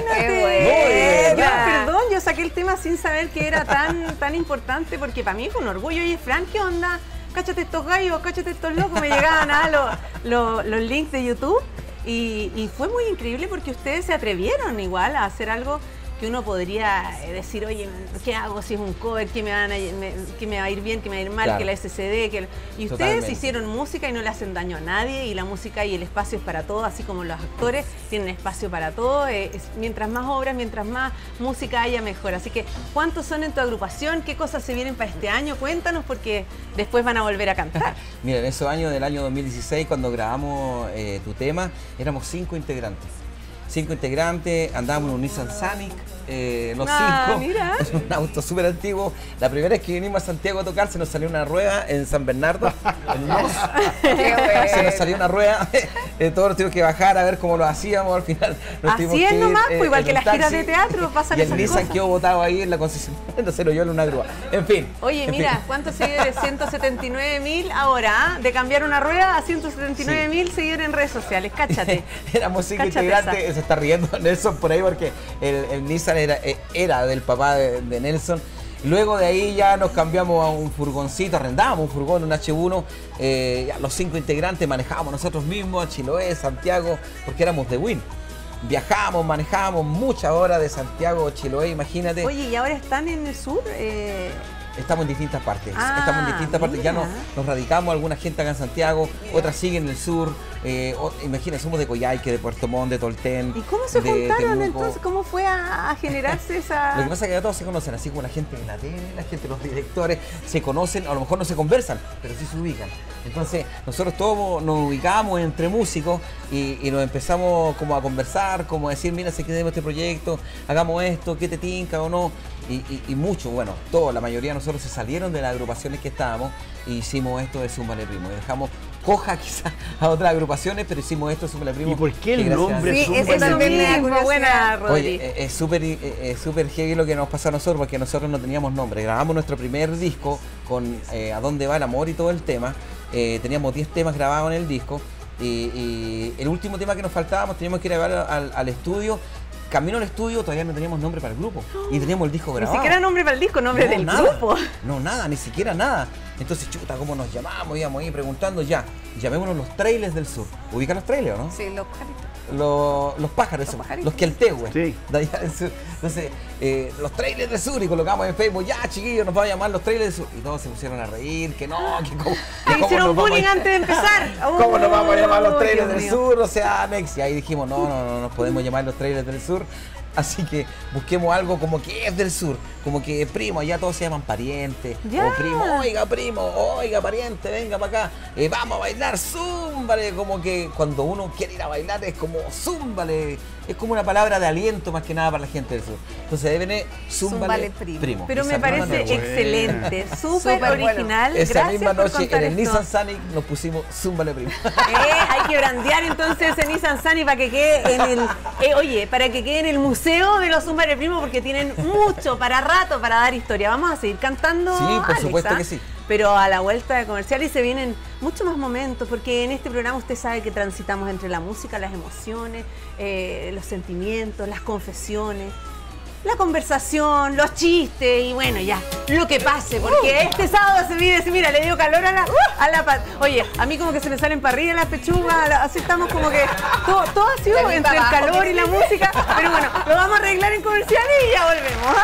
Qué Yo, buena. perdón, yo saqué el tema sin saber que era tan, tan importante, porque para mí fue un orgullo. Oye, Fran, ¿qué onda? Cáchate estos gallos, cáchate estos locos. Me llegaban a los, los, los links de YouTube y, y fue muy increíble porque ustedes se atrevieron igual a hacer algo que uno podría decir, oye, ¿qué hago si es un cover? ¿Qué me, van a, me, qué me va a ir bien? ¿Qué me va a ir mal? Claro. ¿Que la S C D? Que el- Y ustedes Totalmente. hicieron música y no le hacen daño a nadie, y la música y el espacio es para todos, así como los actores tienen espacio para todo. Eh, es- mientras más obras, mientras más música haya, mejor. Así que, ¿cuántos son en tu agrupación? ¿Qué cosas se vienen para este año? Cuéntanos, porque después van a volver a cantar. Mira, en esos años del año dos mil dieciséis, cuando grabamos eh, tu tema, éramos cinco integrantes. Cinco integrantes, andábamos en un Nissan Sanic, eh, los Ah, cinco. mira. Es un auto súper antiguo. La primera vez que vinimos a Santiago a tocar, se nos salió una rueda en San Bernardo, en un bus. Qué bueno. Se nos salió una rueda, eh, todos nos tuvimos que bajar a ver cómo lo hacíamos, al final nos Así tuvimos es que ir, nomás, pues, igual en que un las giras taxi, de teatro, pasan y el esas Nissan cosas. quedó botado ahí en la concesionaria, entonces lo llevó en una grúa. En fin. Oye, en mira, fin. ¿cuántos seguidores? ciento setenta y nueve mil ahora, ¿ah? De cambiar una rueda a ciento setenta y nueve mil seguidores en redes sociales. Cáchate. Éramos cinco Cáchate integrantes, esa. se está riendo Nelson por ahí porque el, el Nissan era, eh, era del papá de, de Nelson. Luego de ahí ya nos cambiamos a un furgoncito, arrendábamos un furgón, un H uno, eh, ya los cinco integrantes manejábamos nosotros mismos a Chiloé, Santiago, porque éramos de Win. Viajamos, manejamos muchas horas de Santiago a Chiloé, imagínate. Oye, ¿y ahora están en el sur? Eh, Estamos en distintas partes, Ah, estamos en distintas partes, ya mira. nos, nos radicamos, alguna gente acá en Santiago, otras siguen en el sur, eh, o- imagínense, somos de Coyhaique, de Puerto Montt, de Tolten. ¿Y cómo se de juntaron Temuco. entonces? ¿Cómo fue a, a generarse esa...? Lo que pasa es que ya todos se conocen, así como la gente de la tele, la gente, los directores, se conocen, a lo mejor no se conversan, pero sí se ubican. Entonces, nosotros todos nos ubicamos entre músicos y, y nos empezamos como a conversar, como a decir, mira, si queremos este proyecto, hagamos esto, ¿qué te tinca o no? Y, y, y mucho, bueno, todos, la mayoría de nosotros se salieron de las agrupaciones que estábamos e hicimos esto de Zúmbale Primo. Y dejamos coja quizás a otras agrupaciones, pero hicimos esto de Zúmbale Primo. ¿Y por qué el que gracias a nombre Dios- Sí, Zúmbale eso también me da mismo, curiosidad. buena, Rodri. Oye, eh, es súper eh, es súper heavy lo que nos pasó a nosotros, porque nosotros no teníamos nombre. Grabamos nuestro primer disco con eh, A dónde va el amor y todo el tema. Eh, teníamos diez temas grabados en el disco. Y, y el último tema que nos faltábamos, teníamos que ir a llevar al, al estudio. Camino al estudio, todavía no teníamos nombre para el grupo. Y teníamos el disco Ni grabado. siquiera nombre para el disco, nombre No, del nada. grupo. No, nada, ni siquiera nada. Entonces, chuta, ¿cómo nos llamamos? Íbamos ahí preguntando ya. Llamémonos los Trailers del Sur. ¿Ubican los trailers o no? Sí, los pajaritos. Los, los pájaros, Los esos, pajaritos. los queltehue, Sí. de allá del sur. Entonces, eh, los trailers del sur, y colocamos en Facebook, ya chiquillos, nos van a llamar los trailers del sur. Y todos se pusieron a reír, que no, que cómo. que Te cómo hicieron nos vamos a- bullying antes de empezar. ¿Cómo nos vamos a llamar los Oh, trailers Dios del mío. sur? O sea, Anex. Y ahí dijimos, no, no, no, nos podemos llamar los trailers del sur. Así que busquemos algo como que es del sur, como que primo, allá todos se llaman pariente, Ya. o primo, oiga primo, oiga pariente, venga para acá, eh, vamos a bailar, zúmbale, como que cuando uno quiere ir a bailar es como zúmbale, es como una palabra de aliento más que nada para la gente del sur. Entonces ahí viene zúmbale, Zúmbale, primo. Pero Esa me misma parece noche- excelente, súper Súper bueno. original. Esa Gracias misma por noche contar en el esto. Nissan Sanic nos pusimos zúmbale primo. Eh, hay que brandear entonces ese Nissan Sunny para que quede en el, eh, oye, para que quede en el museo de los Zúmbale Primo, porque tienen mucho para rato para dar historia. Vamos a seguir cantando. Sí, por Alex, supuesto ¿ah? que sí. Pero a la vuelta de comercial y se vienen muchos más momentos, porque en este programa usted sabe que transitamos entre la música, las emociones, eh, los sentimientos, las confesiones, la conversación, los chistes y bueno, ya, lo que pase, porque este sábado se vive, se mira, le dio calor a la, a la pat- Oye, a mí como que se me salen parrillas las pechugas, la- así estamos como que todo, todo ha sido De arriba entre el abajo. calor y la música, pero bueno, lo vamos a arreglar en comercial y ya volvemos.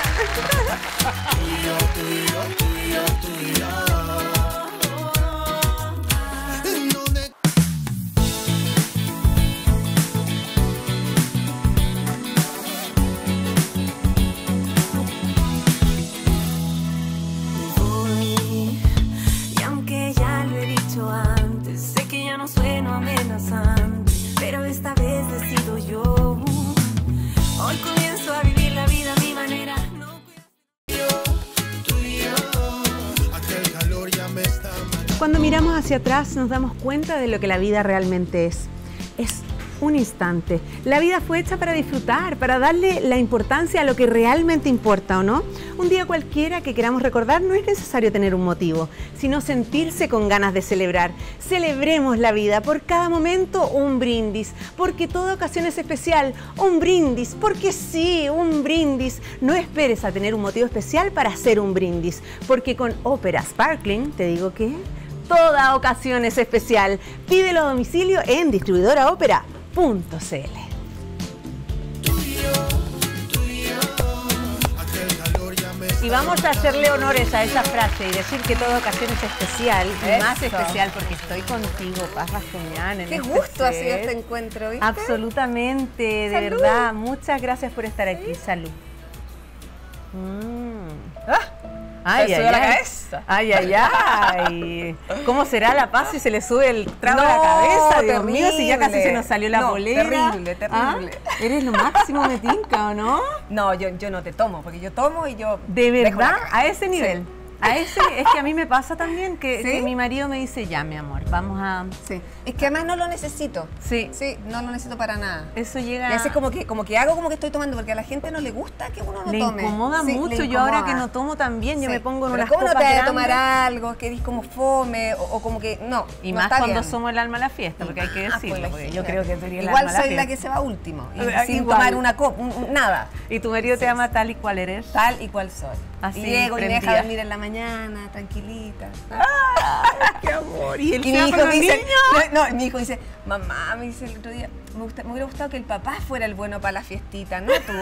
¿Ah? En donde Voy, y aunque ya lo he dicho antes, sé que ya no sueno amenazante, pero esta vez decido yo. Hoy comienzo a vivir la vida miramos hacia atrás nos damos cuenta de lo que la vida realmente es. Es un instante. La vida fue hecha para disfrutar, para darle la importancia a lo que realmente importa, ¿o no? Un día cualquiera que queramos recordar no es necesario tener un motivo, sino sentirse con ganas de celebrar. Celebremos la vida, por cada momento un brindis, porque toda ocasión es especial, un brindis, porque sí, un brindis. No esperes a tener un motivo especial para hacer un brindis, porque con Ópera Sparkling te digo que toda ocasión es especial. Pídelo a domicilio en distribuidora ópera punto c l. Y vamos a hacerle honores a esa frase y decir que toda ocasión es especial, y más especial porque estoy contigo, Paz Bascuñán. Qué gusto ha sido este encuentro, ¿viste? Absolutamente, de Salud. verdad. Muchas gracias por estar aquí. Salud. Mm. ¡Ah! Ay, Se ay, sube la ay. cabeza. Ay, ay, ay. ¿Cómo será la Paz si se le sube el trago a la No, cabeza? Dios mío, si ya casi terrible. se nos salió la No, bolera. terrible, terrible. ¿Ah? Eres lo máximo, me tinca, ¿o no? No, yo, yo no te tomo, porque yo tomo y yo... ¿De dejo la verdad? caja. A ese nivel. Sí. A ese, es que a mí me pasa también que, ¿Sí? que mi marido me dice, ya, mi amor, vamos a... Sí. Es que además no lo necesito. Sí. Sí, no lo necesito para nada. Eso llega... Y a veces como que, como que hago como que estoy tomando, porque a la gente no le gusta que uno no le tome. incomoda Sí, le mucho. Yo ahora que incomoda. no tomo también, yo Sí. me pongo en Pero unas ¿cómo no copas te vas a grandes. tomar algo que eres como fome o, o como que no? Y no más está cuando bien. somos el alma de la fiesta, porque hay que Ah, decirlo, pues, porque yo imagínate. creo que tú eres el Igual alma de la soy la fiesta. que se va último, y Ah, sin igual. tomar una copa, nada. Y tu marido te ama tal y cual eres. Tal y cual soy. Así, y llego y me deja prendida. dormir en la mañana, tranquilita. ¡Qué amor! Y el Y mi feo hijo con me los dice, niños. no, no, mi hijo dice, mamá, me dice el otro día, me, gusta- me hubiera gustado que el papá fuera el bueno para la fiestita, no tú.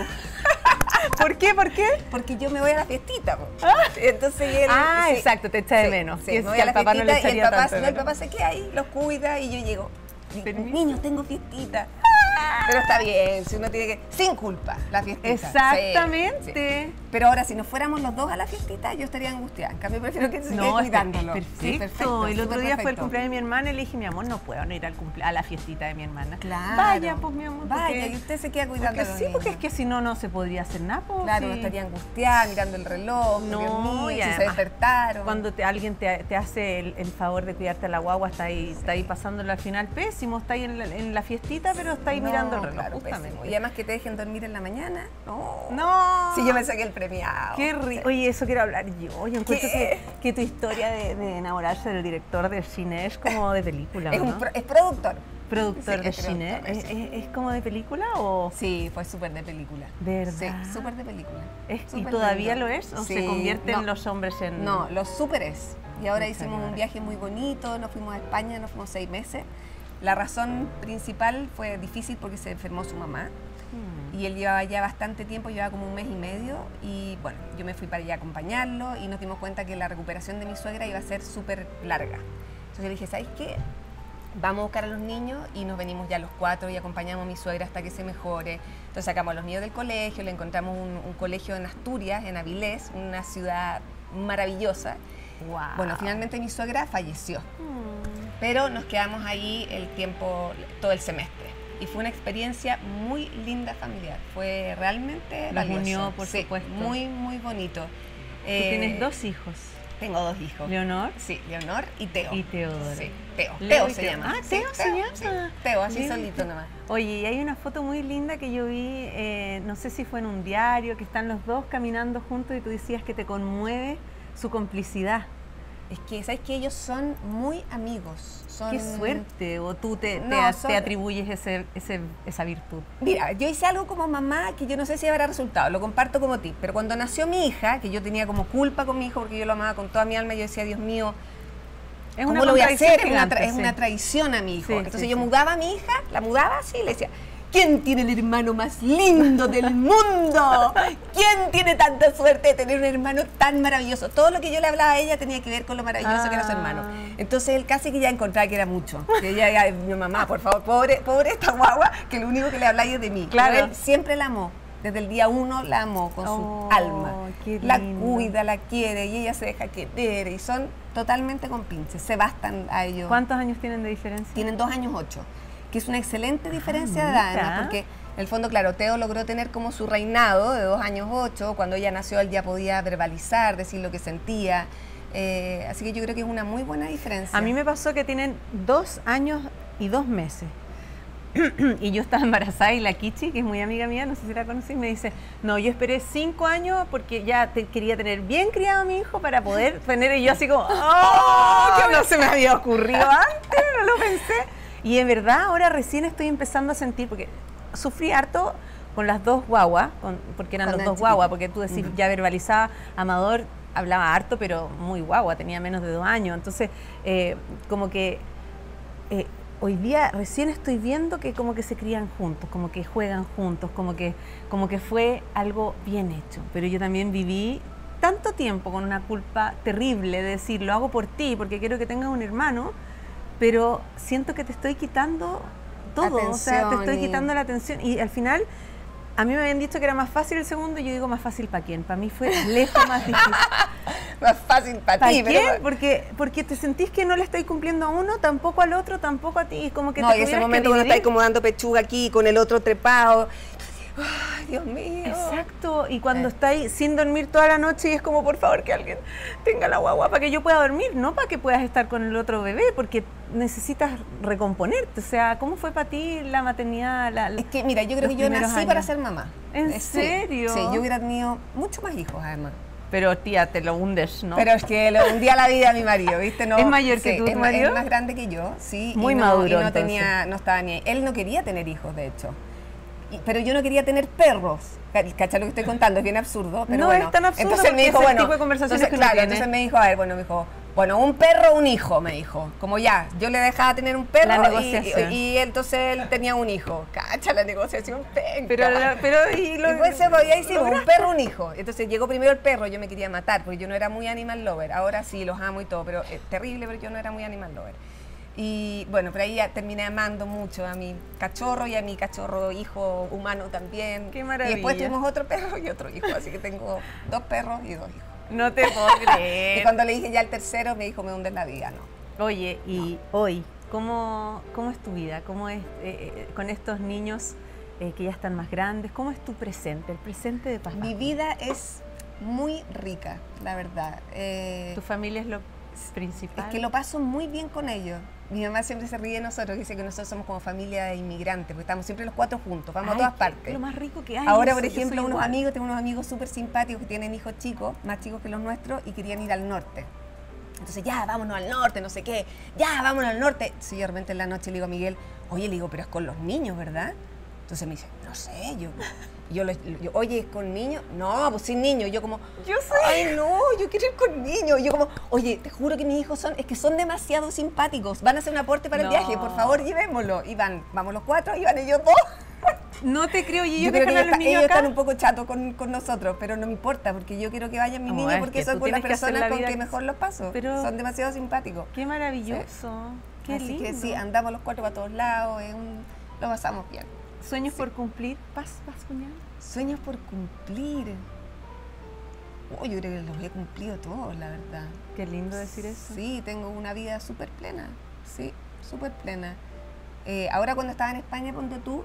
¿Por qué? ¿Por qué? Porque yo me voy a la fiestita. Po. Entonces él... Ah, sí, exacto, te echa de sí, menos. Sí, Que me es voy que a la al papá no le fiestita y el echaría papá, tanto de no, el menos. papá se queda ahí, los cuida y yo llego. Digo, Permiso. niños, tengo fiestita. Pero está bien, si uno tiene que... Sin culpa, la fiestita. Exactamente. Sí, sí. Pero ahora, si nos fuéramos los dos a la fiestita, yo estaría angustiada. En cambio, prefiero que se No, quede es que- cuidándolo. es Sí, perfecto. El otro súper día fue el perfecto. cumpleaños de mi hermana y le dije, mi amor, no puedo no ir al cumple a la fiestita de mi hermana. Claro. Vaya, pues, mi amor. Vaya, porque- y usted se queda cuidando porque a los sí, porque es niños. que si no, no se podría hacer nada. Pues, Claro, sí. uno estaría angustiada, mirando el reloj, No, Dios mío, y si se además, despertaron. Cuando te- alguien te, te hace el, el favor de cuidarte a la guagua, está ahí, está ahí pasándolo al final pésimo, está ahí en la, en la fiestita, pero está ahí No, mirando el reloj, claro, justamente. pésimo. Y además que te dejen dormir en la mañana. No. No. Si yo me saqué el premiado. Qué rico. Oye, eso quiero hablar yo. Yo encuentro ¿Qué? que, que tu historia de, de enamorarse del director de cine es como de película, Es, ¿no? un pro- es productor. Productor Sí, de es cine. productor, ¿Es, sí. es- es como de película o...? Sí, fue súper de película. ¿Verdad? Sí, súper de película. Es- ¿Y Súper todavía lindo. lo es? ¿O se Sí, convierten no. los hombres en...? No, los súper es. Y ahora En hicimos serio, un ahora. viaje muy bonito, nos fuimos a España, nos fuimos seis meses. La razón principal fue difícil porque se enfermó su mamá. Hmm. Y él llevaba ya bastante tiempo, llevaba como un mes y medio. Y bueno, yo me fui para allá a acompañarlo y nos dimos cuenta que la recuperación de mi suegra iba a ser súper larga. Entonces le dije, ¿sabes qué? Vamos a buscar a los niños y nos venimos ya los cuatro y acompañamos a mi suegra hasta que se mejore. Entonces sacamos a los niños del colegio, le encontramos un, un colegio en Asturias, en Avilés, una ciudad maravillosa. Wow. Bueno, finalmente mi suegra falleció, pero nos quedamos ahí el tiempo, todo el semestre. Y fue una experiencia muy linda familiar, fue realmente Los valioso. unió, por Sí, supuesto. muy, muy bonito. Tú Eh, tienes dos hijos, Tengo dos hijos. Leonor Sí, Leonor y Teo. y Teodoro. Sí, Teo. Leo Teo y se Teo. llama. Ah, Sí, Teo se llama. sí. Teo, así Leo y solito Teo. nomás. Oye, y hay una foto muy linda que yo vi, eh, no sé si fue en un diario, que están los dos caminando juntos y tú decías que te conmueve su complicidad. Es que, ¿sabes qué? Ellos son muy amigos. Son... Qué suerte, o tú te, te, No, te son- atribuyes ese, ese, esa virtud. Mira, yo hice algo como mamá que yo no sé si habrá resultado, lo comparto como ti, pero cuando nació mi hija, que yo tenía como culpa con mi hijo porque yo lo amaba con toda mi alma, yo decía, Dios mío, Es ¿cómo una lo voy a contradicción hacer? Es una, tra- gigante, es sí. una traición a mi hijo. Sí, Entonces sí, yo sí. mudaba a mi hija, la mudaba así y le decía, ¿quién tiene el hermano más lindo del mundo? ¿Quién tiene tanta suerte de tener un hermano tan maravilloso? Todo lo que yo le hablaba a ella tenía que ver con lo maravilloso que era su Ah. hermano. Entonces él casi que ya encontraba que era mucho. Que ella, ya, mi mamá, por favor, pobre, pobre esta guagua, que lo único que le habláis es de mí. Claro. Pero él siempre la amó. Desde el día uno la amó con Oh, su alma. qué La lindo. cuida, la quiere y ella se deja querer y son totalmente compinches, se bastan a ellos. ¿Cuántos años tienen de diferencia? Tienen dos años ocho, que es una excelente diferencia de mira. edad, además, porque en el fondo, claro, Teo logró tener como su reinado de dos años ocho, cuando ella nació él ya podía verbalizar, decir lo que sentía, Eh, así que yo creo que es una muy buena diferencia. A mí me pasó que tienen dos años y dos meses. Y yo estaba embarazada y la Kichi, que es muy amiga mía, no sé si la conocí, me dice, no, yo esperé cinco años porque ya te, quería tener bien criado a mi hijo para poder tener, y yo así como, ¡oh! Que no se me había ocurrido antes, no lo pensé. Y en verdad ahora recién estoy empezando a sentir, porque sufrí harto con las dos guaguas, con, porque eran Cuando los dos chiquita. guaguas, porque tú decís, uh-huh. ya verbalizaba, Amador hablaba harto, pero muy guagua, tenía menos de dos años, entonces eh, como que... Eh, hoy día recién estoy viendo que como que se crían juntos, como que juegan juntos, como que, como que fue algo bien hecho. Pero yo también viví tanto tiempo con una culpa terrible de decir, lo hago por ti, porque quiero que tengas un hermano, pero siento que te estoy quitando todo, Atención, o sea, te estoy y... quitando la atención. Y al final, a mí me habían dicho que era más fácil el segundo, y yo digo, ¿más fácil para quién? Para mí fue lejos más difícil. Más fácil para ¿Para ti, qué? pero... Porque, porque te sentís que no le estoy cumpliendo a uno, tampoco al otro, tampoco a ti. Como que no, te y ese tuvieras momento que cuando dividir. estás como dando pechuga aquí con el otro trepado. Ay, Dios mío. Exacto, y cuando Eh. estáis sin dormir toda la noche y es como, por favor, que alguien tenga la guagua para que yo pueda dormir, no para que puedas estar con el otro bebé, porque necesitas recomponerte. O sea, ¿cómo fue para ti la maternidad? La, la, Es que, mira, yo creo los que yo primeros nací años? para ser mamá. ¿En Eh, sí, serio? Sí, yo hubiera tenido muchos más hijos, además. Pero tía, te lo hundes, ¿no? Pero es que le hundía la vida a mi marido, ¿viste? No, ¿Es mayor que sí, tú, es, tu ma- marido? es más grande que yo, sí. Muy y no, maduro, Y no entonces. tenía, no estaba ni ahí. Él no quería tener hijos, de hecho. Y- pero yo no quería tener perros. ¿Cachai lo que estoy contando? Es bien absurdo, pero No bueno. es tan absurdo Entonces me porque dijo, es el bueno, tipo de conversaciones entonces, que uno claro, tiene. entonces me dijo, a ver, bueno, me dijo, bueno, un perro, un hijo, me dijo. Como ya, yo le dejaba tener un perro La y, negociación. y, y entonces él tenía un hijo. Cacha, la negociación penca. Pero, pero y lo, Y pues se podía decir, un lograste. perro, un hijo. Entonces llegó primero el perro, yo me quería matar, porque yo no era muy animal lover. Ahora sí, los amo y todo, pero es terrible, pero yo no era muy animal lover. Y bueno, pero ahí ya terminé amando mucho a mi cachorro y a mi cachorro hijo humano también. Qué Y maravilla. después tuvimos otro perro y otro hijo, así que tengo dos perros y dos hijos. No te puedo Y creer. cuando le dije ya el tercero, me dijo, me hundes la vida, no. Oye, y hoy, ¿cómo, ¿cómo es tu vida? ¿Cómo es eh, eh, con estos niños eh, que ya están más grandes? ¿Cómo es tu presente, el presente de papá? Mi vida es muy rica, la verdad. Eh, ¿Tu familia es lo principal? Es que lo paso muy bien con ellos. Mi mamá siempre se ríe de nosotros, dice que nosotros somos como familia de inmigrantes, porque estamos siempre los cuatro juntos, vamos Ay, a todas qué- partes. Lo más rico que hay. Ahora, eso, por yo soy ejemplo, unos igual. amigos, tengo unos amigos súper simpáticos que tienen hijos chicos, más chicos que los nuestros, y querían ir al norte. Entonces, ya, vámonos al norte, no sé qué, ya, vámonos al norte. Sí, de repente en la noche le digo a Miguel, oye, le digo, pero es con los niños, ¿verdad? Entonces me dice, no sé, yo, yo, le- yo, oye, ¿es con niños? No, pues sin niños. Yo como, Yo sé. ay, no, yo quiero ir con niños. Yo como, oye, te juro que mis hijos son, es que son demasiado simpáticos, van a hacer un aporte para No. el viaje, por favor, llevémoslo. Y van, vamos los cuatro, y van ellos dos. No te creo, y Yo ellos creo que dejan a ellos, los está- niños ellos acá. están un poco chatos con, con nosotros, pero no me importa, porque yo quiero que vayan mis No, niños, es porque que son tú con las tienes que hacer personas la con vida que que- mejor los paso. Pero- Son demasiado simpáticos. Qué maravilloso. Qué Así lindo. que sí, andamos los cuatro para todos lados, es un- lo pasamos bien. Sueños sí. por cumplir. Paz, paz, cuñado. Sueños por cumplir. Oh, yo creo que los he cumplido todos, la verdad. Qué lindo decir eso. Sí, tengo una vida súper plena. Sí, súper plena. Eh, ahora cuando estaba en España, ponte tú,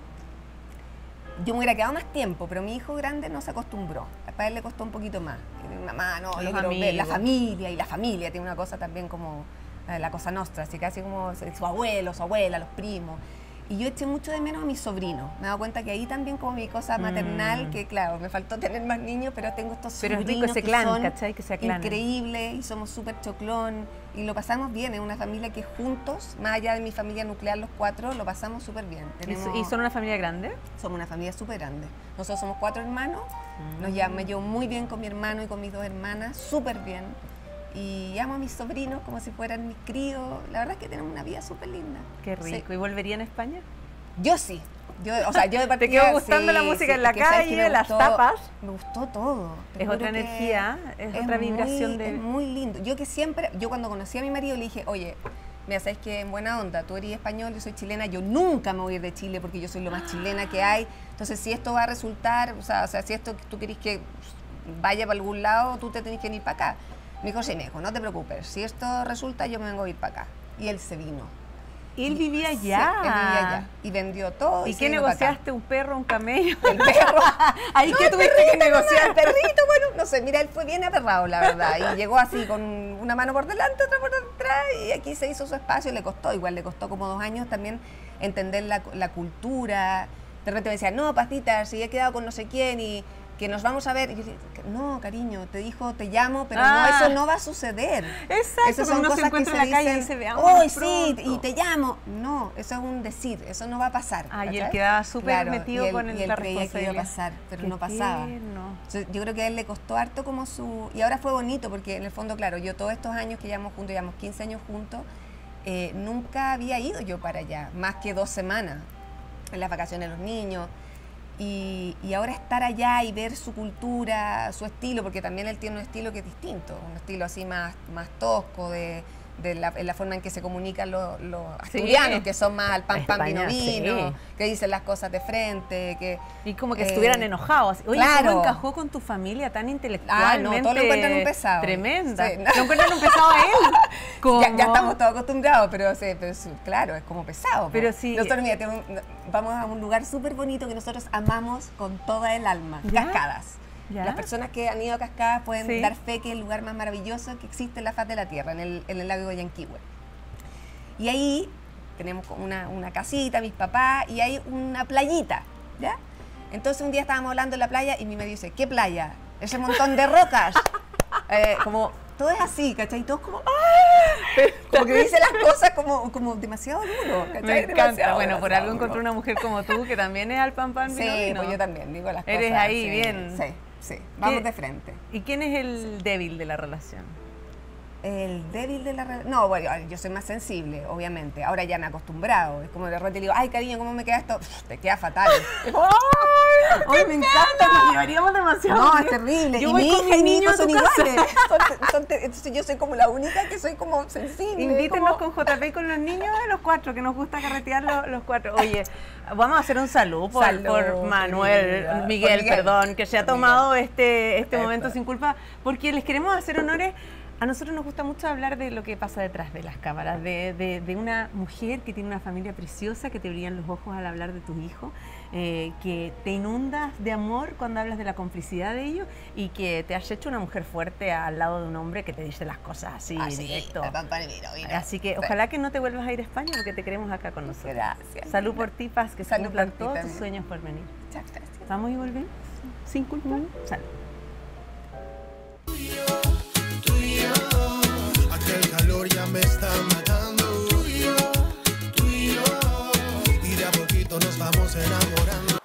yo me hubiera quedado más tiempo, pero mi hijo grande no se acostumbró. Para él le costó un poquito más. Y mi mamá, no, Los yo quiero ver la amigos. familia, y la familia tiene una cosa también como eh, la cosa nostra, así casi como su abuelo, su abuela, los primos. Y yo eché mucho de menos a mis sobrinos. Me he dado cuenta que ahí también como mi cosa maternal, Mm. que claro, me faltó tener más niños, pero tengo estos Pero es rico sobrinos ese que clan, son ¿cachai? Que se aclanen. increíbles y somos súper choclón y lo pasamos bien. Es una familia que juntos, más allá de mi familia nuclear, los cuatro, lo pasamos súper bien. ¿Y, Tenemos- so- y son una familia grande? Somos una familia súper grande. Nosotros somos cuatro hermanos, nos Mm. lla- me llevo muy bien con mi hermano y con mis dos hermanas, súper bien. Y amo a mis sobrinos como si fueran mis críos. La verdad es que tenemos una vida súper linda. Qué Sí. rico. ¿Y volverían a España? Yo sí. Yo, o sea, yo de ¿Te partida, quedó gustando sí, la música sí, en la es que sabes que calle, me las gustó- tapas? Me gustó todo. Te Es juro otra que energía, es otra muy- vibración de- Es muy lindo. Yo que siempre, yo cuando conocí a mi marido le dije, oye, mira, sabes que en buena onda, tú eres español, yo soy chilena, yo nunca me voy a ir de Chile porque yo soy lo más chilena que hay. Entonces, si esto va a resultar, o sea, o sea si esto tú querés que vaya para algún lado, tú te tenés que venir para acá. Me dijo, sí, me dijo, no te preocupes, si esto resulta, yo me vengo a ir para acá. Y él se vino. Él vivía Sí, allá. él vivía allá. Y vendió todo. ¿Y se qué vino para acá. negociaste? ¿Un perro, un camello? El perro. Ahí No, que el tuviste perrito, que negociar. no, el perrito, bueno, no sé, mira, él fue bien aperrado, la verdad. Y llegó así con una mano por delante, otra por detrás, y aquí se hizo su espacio. Le costó, igual le costó como dos años también entender la, la cultura. De repente me decía, no, Patita, si he quedado con no sé quién y que nos vamos a ver. Y yo dije, no, cariño, te dijo, te llamo, pero Ah. no, eso no va a suceder. Exacto, Esas cuando uno se cosas que encuentra en la calle y dicen, dice, veamos hoy pronto". sí, y te llamo. No, eso es un decir, eso no va a pasar. Ah, y él ¿cachai? quedaba súper Claro, metido y él- con el, y él la creía que iba a responsabilidad. pasar, pero Qué no pasaba. tierno. Entonces, yo creo que a él le costó harto como su... Y ahora fue bonito porque en el fondo, claro, yo todos estos años que llevamos juntos, llevamos quince años juntos, eh, nunca había ido yo para allá, más que dos semanas, en las vacaciones de los niños. Y, y ahora estar allá y ver su cultura, su estilo, porque también él tiene un estilo que es distinto, un estilo así más, más tosco, de, de la, en la forma en que se comunican los, los Sí. asturianos, que son más al pan pan vino España, vino, sí. que dicen las cosas de frente, que... Y como que eh, estuvieran enojados. Oye, claro. ¿cómo encajó con tu familia tan Ah, intelectualmente? no, todos lo encuentran un pesado. Tremenda. Sí. Lo encuentran un pesado a él. Como- Ya, ya estamos todos acostumbrados, pero, sí, pero sí, claro, es como pesado. po. Pero sí. Nosotros, mira, tenemos- vamos a un lugar súper bonito que nosotros amamos con toda el alma, ¿Ya? Cascadas. ¿Ya? Las personas que han ido a Cascadas pueden Sí. dar fe que es el lugar más maravilloso que existe en la faz de la tierra, en el, en el lago de Yanquihue. Y ahí tenemos como una, una casita, mis papás, y hay una playita, ¿ya? Entonces un día estábamos hablando en la playa y mi me dice, ¿qué playa? Ese montón de rocas. Eh, como, todo es así, ¿cachai? Y todos como, ¡ah! Como que dice las cosas como, como demasiado duro, ¿cachai? Me encanta. Demasiado, Bueno, por demasiado algo encontré duro. una mujer como tú que también es al pan pan Sí, vino vino. pues yo también digo las cosas. Eres ahí, sí, bien. Sí, sí, vamos ¿Qué- de frente. ¿Y quién es el débil de la relación? El débil de la relación. No, bueno, yo soy más sensible, obviamente. Ahora ya me he acostumbrado. Es como de repente digo, ay, cariño, ¿cómo me queda esto? Pff, te queda fatal. ¡Ay, me encanta! Nos llevaríamos demasiado No, bien. es terrible. Yo y voy mi con hija y mi niño hijo a son tu casa. iguales. Son- son te- entonces yo soy como la única que soy como sensible. Invítenos como- con J P y con los niños de los cuatro, que nos gusta carretear los, los cuatro. Oye, vamos a hacer un saludo por, Salud, por Manuel, querida. Por Miguel, Miguel. perdón, que se ha Por tomado este, este Eso. momento sin culpa, porque les queremos hacer honores. A nosotros nos gusta mucho hablar de lo que pasa detrás de las cámaras, de, de- de una mujer que tiene una familia preciosa, que te brillan los ojos al hablar de tus hijos, eh, que te inundas de amor cuando hablas de la complicidad de ellos y que te has hecho una mujer fuerte al lado de un hombre que te dice las cosas así, Ah, sí, directo. el pan, pan y vino, vino. Así que ojalá que no te vuelvas a ir a España porque te queremos acá con nosotros. Gracias. Salud por ti, Paz, que se Salud cumplan por ti todos tus también. sueños por venir. Muchas gracias. ¿Vamos y volvemos? ¿Sin culpa? Salud. Tú y yo, aquel calor ya me está matando. Tú y yo, tú y yo, y de a poquito nos vamos enamorando.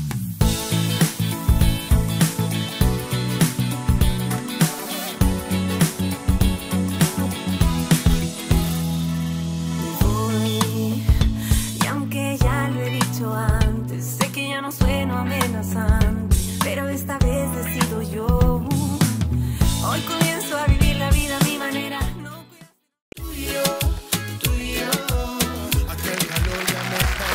Voy, y aunque ya lo he dicho antes, sé que ya no sueno amenazante, pero esta vez decido yo. Hoy comienzo a vivir la vida a mi manera. No Tú y yo, tú y yo, aquel calor ya me está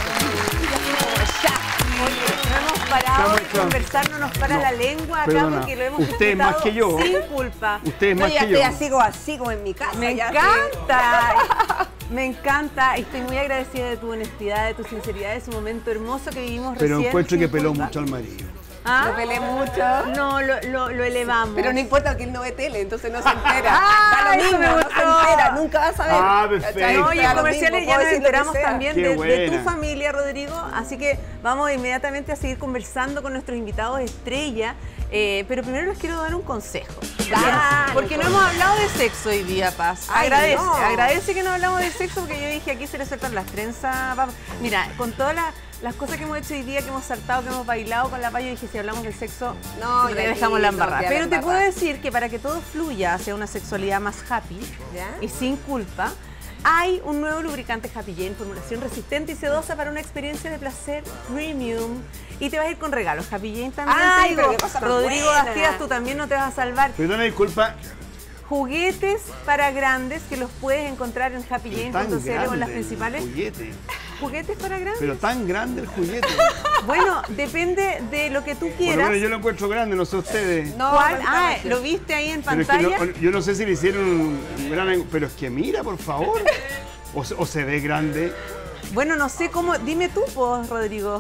matando. Oye, no hemos parado de Estamos- conversar, no nos para No, la lengua acá perdona, porque lo hemos usted más disfrutado que yo. sin culpa. Usted es No, más ya que estoy yo. así como, así como en mi casa. Me ya encanta, me encanta. Estoy muy agradecida de tu honestidad, de tu sinceridad, de ese momento hermoso que vivimos Pero recién. encuentro sin que peló culpa. mucho al marido. ¿Ah? Lo pelé mucho. No, lo, lo, lo elevamos. Pero no importa que él no ve tele, entonces no se entera. Ah, Da lo eso mismo, me no se gustó. entera, nunca vas a ver. Ah, perfecto. ¿Cachai? No, y Da en lo comerciales mismo, ya puedo nos decir lo que enteramos sea. también Qué de, de tu buena. familia, Rodrigo. Así que vamos inmediatamente a seguir conversando con nuestros invitados estrella. Eh, pero primero les quiero dar un consejo. Dale, Porque no hemos hablado de sexo hoy día, Paz. Ay, Agradece, no. agradece que no hablamos de sexo porque yo dije aquí se le sueltan las trenzas. Paz. Mira, con todas las, las cosas que hemos hecho hoy día, que hemos saltado, que hemos bailado con la Paz, yo dije si hablamos de sexo, No, le ya dejamos la sí, no, embarrada. ya la Pero te puedo embarrada. decir que para que todo fluya hacia una sexualidad más happy ¿Ya? y sin culpa, hay un nuevo lubricante Happy Jane, formulación resistente y sedosa para una experiencia de placer premium. Y te vas a ir con regalos. Happy Jane también. Ay, te pero digo, qué cosa más Rodrigo buena. Bastías, tú también no te vas a salvar. Perdona, disculpa. Juguetes para grandes que los puedes encontrar en happy jane Tan punto c l o en las grande principales. el juguete. Juguetes para grandes. Pero tan grande el juguete. Bueno, depende de lo que tú Por lo quieras. menos yo lo encuentro grande, no sé ustedes. No, ¿Cuál? no, Ah, no, ¿lo viste ahí en Pero es que pantalla? no- yo no sé si le hicieron un gran... Pero es que mira, por favor. O, se- o se ve grande. Bueno, no sé cómo. Dime tú, pues, Rodrigo.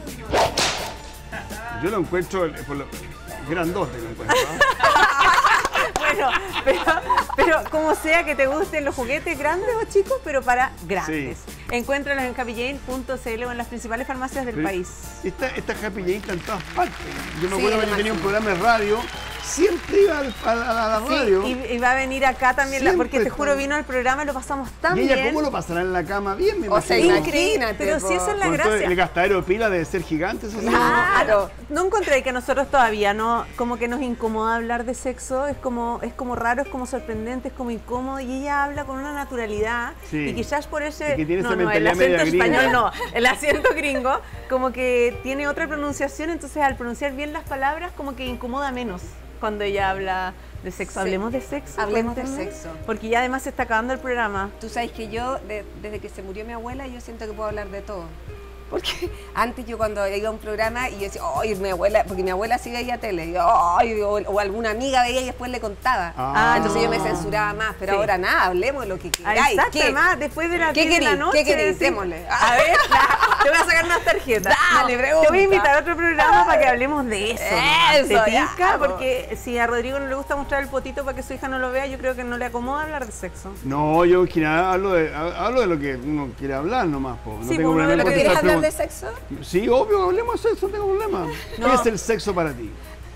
Yo lo encuentro, eh, por lo, grandote lo encuentro. ¿no? Bueno, pero, pero como sea que te gusten los juguetes grandes o chicos, pero para grandes. Sí. Encuéntralos en happy jane punto c l o en las principales farmacias del Pero país. Esta, esta Happy Jane está en todas partes. Yo me Sí, acuerdo es que yo tenía un máximo. programa de radio, siempre iba al- a, la- a la Sí, radio. y, y va a venir acá también, la- porque te Siempre juro, está. vino al programa y lo pasamos tan ¿Y ella bien. cómo lo pasará en la cama? Bien, me O sea, imagino. imagínate. Increíble, pero po. si esa es la Con todo gracia. el gastadero de pila debe ser gigante, eso sí. Claro. ¿No encontré que a nosotros todavía no, como que nos incomoda hablar de sexo? Es como, es como raro, es como sorprendente, es como incómodo, y ella habla con una naturalidad, Sí. y quizás por ese, Y que tiene no, esa no, el mentalidad media acento gringa. español no, el acento gringo, como que tiene otra pronunciación, entonces al pronunciar bien las palabras, como que incomoda menos cuando ella habla de sexo. Sí. Hablemos de sexo. Hablemos de cuéntenme, sexo. Porque ya además se está acabando el programa. Tú sabes que yo, de- desde que se murió mi abuela, yo siento que puedo hablar de todo. Porque antes yo cuando iba a un programa y yo decía, ay, mi abuela, porque mi abuela sí veía tele, y yo, "Ay", o, o alguna amiga veía y después le contaba. Ah. Entonces yo me censuraba más, pero Sí. ahora nada, hablemos de lo que Ah, queráis. exacto, ¿Qué? además, después de las ¿Qué diez de la querís? noche. ¿Qué querís? decir, Démosle. A ver, la- te voy a sacar unas tarjetas. Dale, No, pregunta. Te voy a invitar a otro programa para que hablemos de eso. ¿no? Eso, ¿Te ya, tinca? po. Porque si a Rodrigo no le gusta mostrar el potito para que su hija no lo vea, yo creo que no le acomoda hablar de sexo. No, yo en general hablo de, hablo de lo que uno quiere hablar nomás. Po. No Sí, tengo po, uno problema de en lo que ¿Pero quieres contestar hablar de preguntas. sexo? Sí, obvio, hablemos de sexo, no tengo problema. No. ¿Qué es el sexo para ti?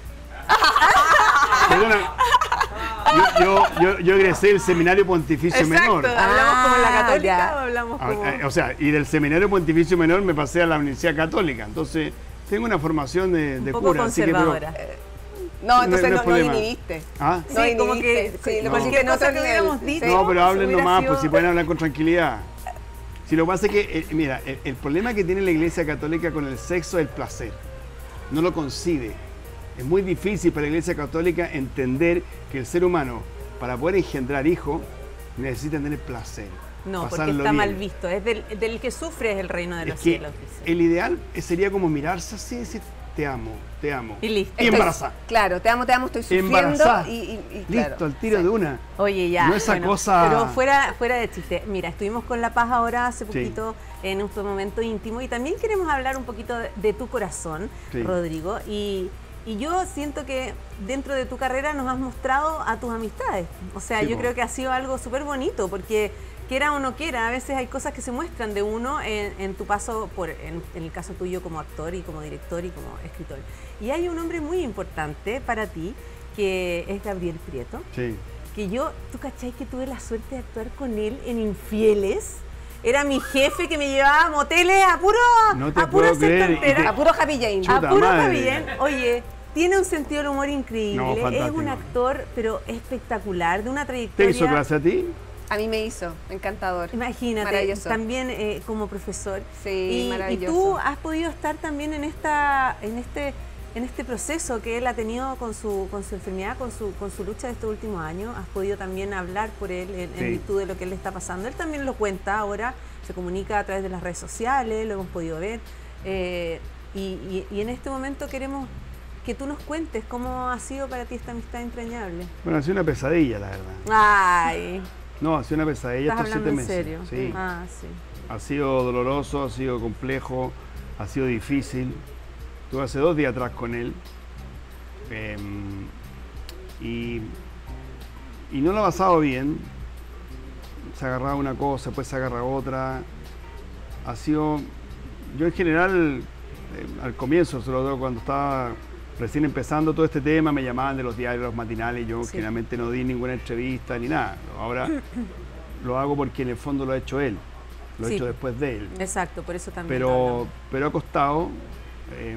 Perdona, yo, yo, yo, yo egresé del seminario pontificio menor. ¿Hablamos como en la Ah, católica ya. o hablamos Ah, como...? eh, O sea, y del seminario pontificio menor me pasé a la Universidad Católica. Entonces, tengo una formación de, de un poco cura. Así que, pero- conservadora. No, entonces no no, es no problema. inhibiste. ¿Ah? No Sí, como inhibiste. que- Sí, lo no. pusiste en Cualquier otro cosa que hubiéramos nivel. dicho. Sí. No, pero hablen hubiera nomás, sido- pues si pueden hablar con tranquilidad. Si lo que pasa es que, eh, mira, el, el problema que tiene la Iglesia Católica con el sexo es el placer. No lo concibe. Es muy difícil para la Iglesia Católica entender que el ser humano, para poder engendrar hijos, necesita tener placer. No, porque pasarlo está bien. mal visto. Es del, del que sufre es el reino de Es los que cielos, dice. el ideal sería como mirarse así y decir, te amo, te amo. Y listo. Y Estoy- embarazada. Claro, te amo, te amo, estoy sufriendo. Embarazada. Y, y, y claro. Listo, al tiro Sí. de una. Oye, ya. No esa bueno, cosa- Pero fuera, fuera de chiste. Mira, estuvimos con La Paz ahora hace Sí. poquito en un momento íntimo y también queremos hablar un poquito de, de tu corazón, Sí. Rodrigo. Y, y yo siento que dentro de tu carrera nos has mostrado a tus amistades. O sea, Sí, yo po. creo que ha sido algo súper bonito porque quiera o no quiera, a veces hay cosas que se muestran de uno en, en tu paso, por, en, en el caso tuyo como actor y como director y como escritor. Y hay un hombre muy importante para ti que es Gabriel Prieto Sí. que yo, ¿tú cachai que tuve la suerte de actuar con él en Infieles? Era mi jefe que me llevaba a moteles a puro, No te a puro puedo hacer creer, y tonteras. te- A puro Happy Jane. Chuta A puro madre. Javier. Oye, tiene un sentido del humor increíble. No, es fantástico. un actor, pero espectacular, de una ¿Te trayectoria. hizo clase a ti? A mí me hizo, encantador. Imagínate, Maravilloso. también eh, como profesor. Sí, y, y maravilloso. tú has podido estar también en esta, en este, en este proceso que él ha tenido con su, con su enfermedad, con su, con su lucha de estos últimos años. Has podido también hablar por él en, en Sí. virtud de lo que él le está pasando. Él también lo cuenta ahora, se comunica a través de las redes sociales, lo hemos podido ver. Eh, y, y- y en este momento queremos que tú nos cuentes cómo ha sido para ti esta amistad entrañable. Bueno, ha sido una pesadilla, la verdad. Ay, No, ha sido una pesadilla estás estos hablando siete en meses. serio. Sí. Ah, sí. Ha sido doloroso, ha sido complejo, ha sido difícil. Estuve hace dos días atrás con él. eh, y, y no lo ha pasado bien. Se agarraba una cosa, después se agarra otra. Ha sido, yo en general, eh, al comienzo, sobre todo cuando estaba recién empezando todo este tema, me llamaban de los diarios, los matinales, yo Sí. generalmente no di ninguna entrevista ni nada. Ahora lo hago porque en el fondo lo ha hecho él, lo Sí. he hecho después de él. Exacto, por eso también. lo Pero, hablamos. pero ha costado, eh,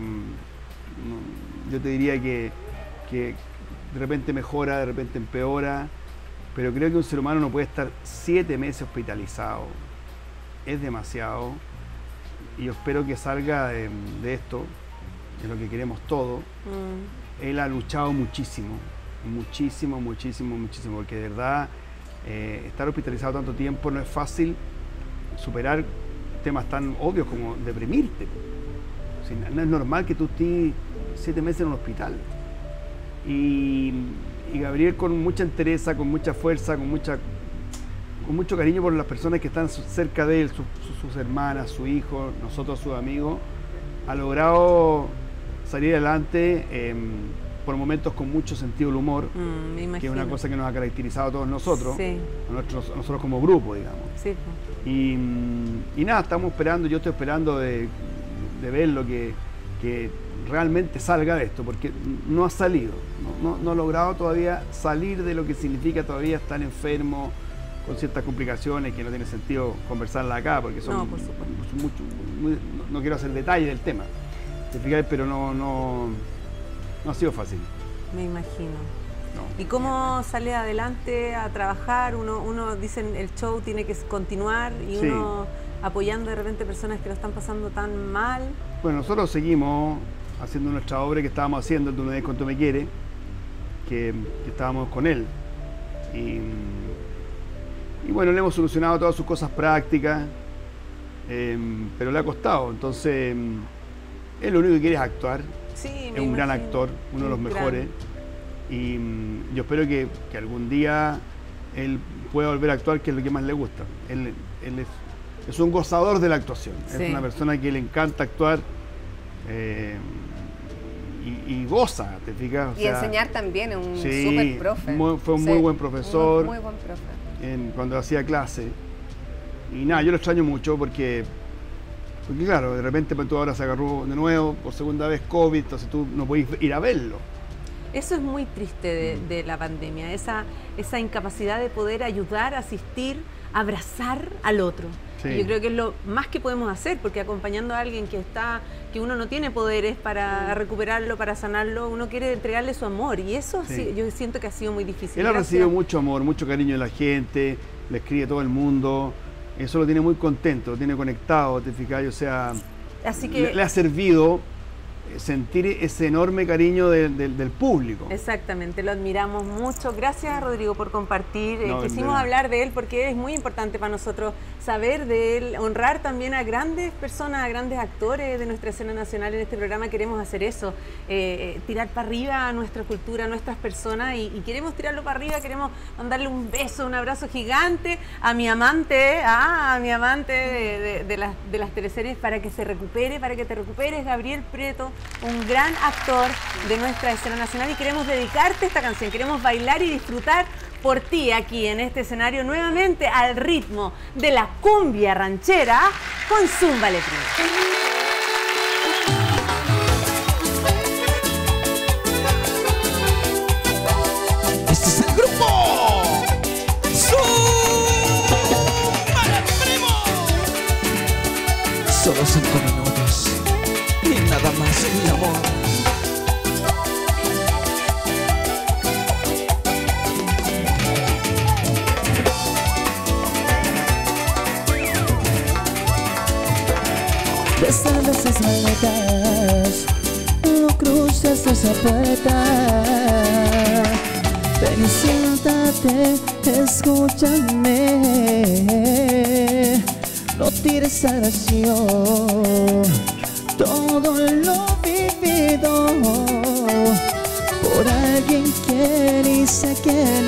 no- yo te diría que, que de repente mejora, de repente empeora, pero creo que un ser humano no puede estar siete meses hospitalizado, es demasiado, y yo espero que salga de, de esto, es lo que queremos todos. Mm. Él ha luchado muchísimo, muchísimo, muchísimo, muchísimo, porque de verdad eh, estar hospitalizado tanto tiempo no es fácil superar temas tan obvios como deprimirte. O sea, no es normal que tú estés siete meses en un hospital. Y, y Gabriel con mucha entereza, con mucha fuerza, con mucha con mucho cariño por las personas que están cerca de él, su, su, sus hermanas, su hijo, nosotros, sus amigos, ha logrado salir adelante eh, por momentos con mucho sentido del humor, Mm, me que es imagino. una cosa que nos ha caracterizado a todos nosotros, Sí. a nosotros, a nosotros como grupo, digamos. Sí, po. Y, y nada, estamos esperando, yo estoy esperando de, de ver lo que, que realmente salga de esto, porque no ha salido, no, no, no ha logrado todavía salir de lo que significa todavía estar enfermo, con ciertas complicaciones que no tiene sentido conversarlas acá, porque son, No, por supuesto. son mucho, muy- no, no quiero hacer detalle del tema, ¿te fijas? Pero no, no, no ha sido fácil. Me imagino. No. ¿Y cómo sale adelante a trabajar? Uno, uno dicen el show tiene que continuar y Sí. uno apoyando de repente personas que lo están pasando tan mal. Bueno, nosotros seguimos haciendo nuestra obra que estábamos haciendo, el de Una vez cuando me quiere, que, que estábamos con él. Y, y bueno, le hemos solucionado todas sus cosas prácticas, eh, pero le ha costado. Entonces, él lo único que quiere es actuar. Sí, Es me un gran imagino. actor, uno de los Un gran. mejores. Y mm, yo espero que, que algún día él pueda volver a actuar, que es lo que más le gusta. Él, él es, es un gozador de la actuación. Sí. Es una persona que le encanta actuar eh, y, y goza, ¿te fijas? O Y sea, enseñar también, es un sí, súper profe. muy- fue un Sí, muy buen profesor. Muy, muy buen profe. en- cuando hacía clase. Y nada, yo lo extraño mucho porque, porque claro, de repente pues, tú ahora se agarró de nuevo por segunda vez COVID, entonces tú no podés ir a verlo. Eso es muy triste de, de la pandemia, esa, esa incapacidad de poder ayudar, asistir, abrazar al otro. Sí. Y yo creo que es lo más que podemos hacer, porque acompañando a alguien que está, que uno no tiene poderes para recuperarlo, para sanarlo, uno quiere entregarle su amor. Y eso Sí. sí, yo siento que ha sido muy difícil. Él ha Gracias. recibido mucho amor, mucho cariño de la gente, le escribe a todo el mundo, eso lo tiene muy contento, lo tiene conectado, ¿te fijas? O sea, Así que le, le ha servido eh, sentir ese enorme cariño de- de- del público. exactamente, lo admiramos mucho. Gracias, Rodrigo, por compartir. Eh, No, de quisimos nada. hablar de él porque es muy importante para nosotros saber de él, honrar también a grandes personas, a grandes actores de nuestra escena nacional. En este programa queremos hacer eso, eh, eh, tirar para arriba a nuestra cultura, a nuestras personas y, y queremos tirarlo para arriba, queremos mandarle un beso, un abrazo gigante a mi amante, ah, a mi amante de, de- de las, de las teleseries para que se recupere, para que te recuperes, Gabriel Prieto, un gran actor de nuestra escena nacional y queremos dedicarte esta canción, queremos bailar y disfrutar por ti aquí en este escenario nuevamente al ritmo de la cumbia ranchera con Zúmbale Primo. Este es el grupo Zúmbale Primo. Solo cinco minutos y nada más, mi amor. Desde esas maletas, no cruces esa puerta. Ven y siéntate, escúchame. No tires al vacío todo lo vivido por alguien que ni sé quién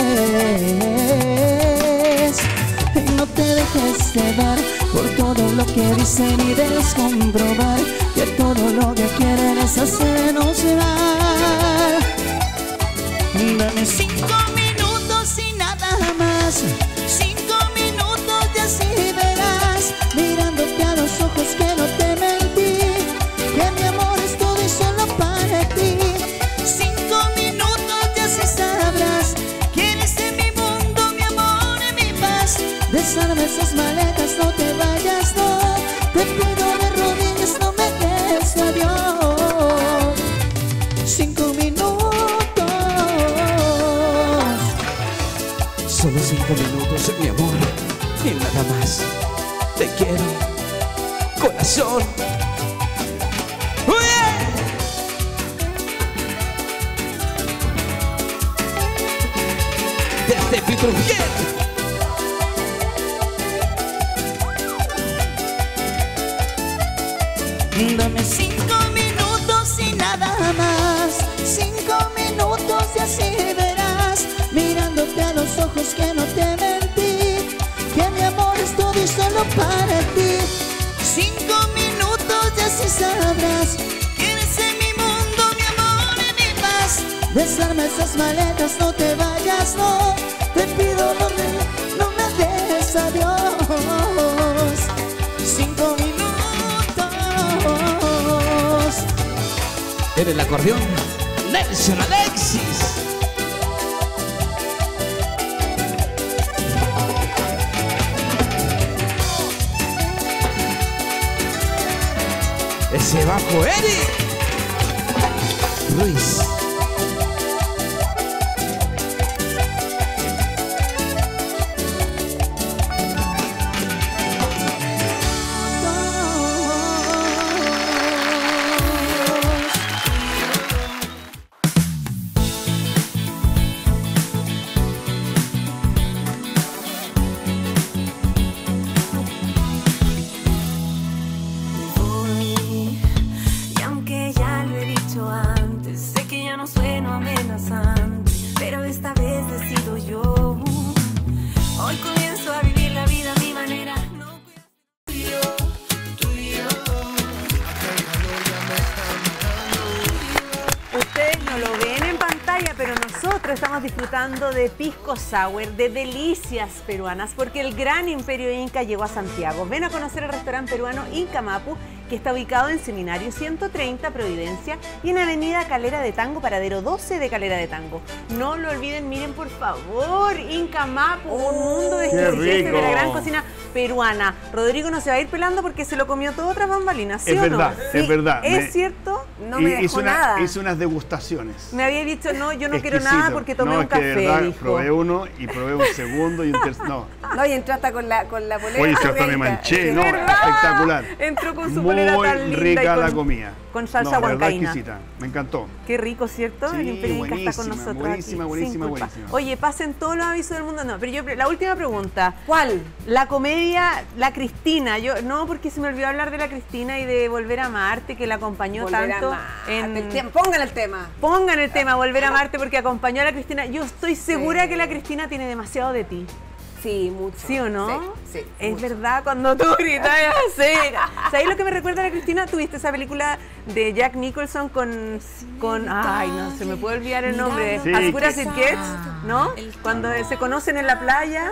es. Y no te dejes llevar por todo lo que dicen y debes comprobar que todo lo que quieren es hacernos llorar. Dame cinco minutos y nada más, cinco minutos y así verás, mirándote a los ojos que no te mentí, que mi amor es todo y solo para ti. Cinco minutos y así sabrás quién es en mi mundo, mi amor y mi paz. Desarma esas maletas, no te vayas, no. Te pido de rodillas, no me des adiós. Cinco minutos. Solo cinco minutos, mi amor, y nada más. Te quiero, corazón. ¡Oye! Desde Pitrujel. Dame cinco minutos y nada más, cinco minutos y así verás, mirándote a los ojos que no te mentí, sabrás que eres en mi mundo, mi amor y mi paz. Desarma esas maletas, no te vayas, no. Te pido no me, no me dejes, adiós. Cinco minutos. En el acordeón, Nelson Alexis. Ese bajo Eric Ruiz. Estamos disfrutando de pisco sour, de delicias peruanas, porque el gran imperio Inca llegó a Santiago. Ven a conocer el restaurante peruano Inca Mapu, que está ubicado en Seminario ciento treinta, Providencia, y en Avenida Calera de Tango, paradero doce de Calera de Tango. No lo olviden, miren por favor, Inca Mapu, un mundo de exquisiteces de la gran cocina peruana. Rodrigo no se va a ir pelando porque se lo comió todo tras bambalinas, ¿sí es o verdad, no? es Sí, verdad. ¿Es me, cierto? No me dejó hice una, nada. Hice unas degustaciones. Me había dicho, no, yo no quiero Exquisito. nada porque tomé no, un es que café, de verdad, dijo. probé uno y probé un segundo y un tercer. No. No, y entró hasta con la, con la polera. Oye, si hasta me rica. manché, Sí. no, ¿Verdad? espectacular. Entró con su Muy polera tan linda rica y con, la comida. con salsa no, la verdad huancaína. exquisita, me encantó. Qué rico, ¿cierto? Sí, el Imperio Inca está con buenísima, nosotros buenísima, aquí, buenísima, sin culpa. buenísima. Oye, pasen todos los avisos del mundo. No, pero yo, la última pregunta. ¿Cuál? La comedia, la Cristina. Yo no, porque se me olvidó hablar de la Cristina y de Volver a Marte, que la acompañó Volver tanto a Marte. en... El tiempo. Pongan el tema. Pongan el tema Volver a Marte porque acompañó a la Cristina. Yo estoy segura Sí. que la Cristina tiene demasiado de ti. Sí, mucho. ¿Sí o no? Sí, sí, es mucho. verdad, cuando tú gritas así. ¿Sabes lo que me recuerda a la Cristina? ¿Tuviste esa película de Jack Nicholson con, con ay, no, se me puede olvidar el nombre, Sí, As Good que- As It Gets, ¿no? Cuando se conocen en la playa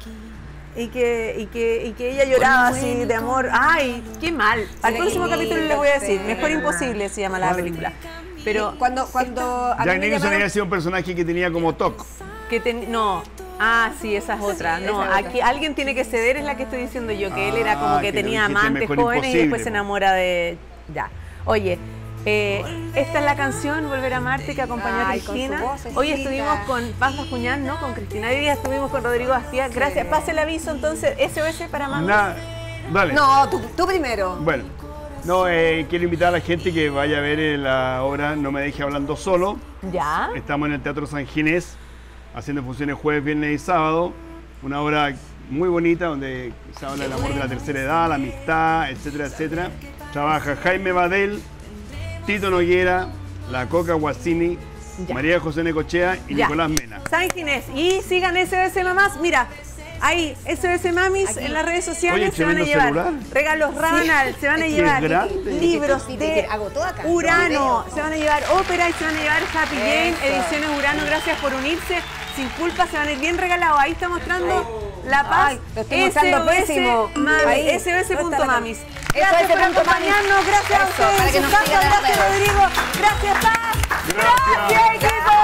y que, y que, y que ella lloraba así de amor. Ay, qué mal. Al próximo capítulo les voy a decir, Mejor Imposible se llama la película. Pero Cuando, cuando a mí Jack me Nicholson llamaron- había sido un personaje que tenía como toque. que ten- no. Ah, sí, esa es otra. Sí, No, esa es aquí alguien tiene que ceder, es la que estoy diciendo yo, que él era como Ah, que que tenía dijiste amantes Mejor jóvenes y después Imposible, se po. enamora de... Ya. Oye, eh, esta es la canción Volver a Marte que acompañó a Ay, con su Cristina. vocecita. Hoy estuvimos con Paz Bascuñán, ¿no? Con Cristina. Hoy día estuvimos con Rodrigo Bastía. Gracias. Pase el aviso entonces, S O S para más. Nada, dale. No, tú, tú primero. Bueno, no, eh, quiero invitar a la gente que vaya a ver eh, la obra No me deje hablando solo. Ya. Estamos en el Teatro San Ginés, haciendo funciones jueves, viernes y sábado. Una obra muy bonita donde se habla del amor de la tercera edad, la amistad, etcétera, etcétera. Trabaja Jaime Badel, Tito Noguera, la Coca Guasini, Ya. María José Necochea y Ya. Nicolás Mena. San Ginés. Y sigan S O S Mamás. Mira, hay S O S Mamis en las redes sociales. Oye, se van a tremendo llevar celular. regalos Ranal, se van a Qué llevar grande. libros Sí, de que hago todo acá. Urano, Video. se van a llevar ópera y se van a llevar Happy Jane, Eso. ediciones Urano. Gracias por unirse. Sin culpa, se van a ir bien regalados. Ahí está mostrando La Paz. Ay, lo estoy mostrando pésimo. Mami, Ahí. S O S punto ¿Dónde está la mamis. cámara? Gracias S O S por punto mamis. acompañarnos. Gracias a Eso, ustedes. para que en nos su casa. sigan las Gracias, redes. Rodrigo. Gracias, Paz. Gracias. Gracias, equipo.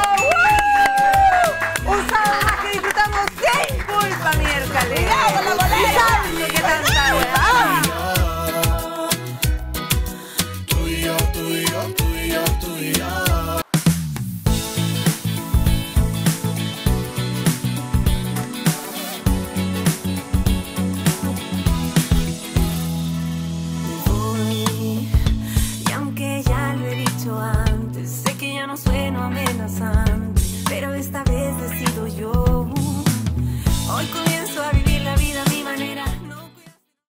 ¡Woo! Un sábado más que disfrutamos sin culpa, miércoles. ¡Cuidado con la bolera! ¡Qué tanta weá! Tú y yo, tú y yo, tú y yo, tú y yo.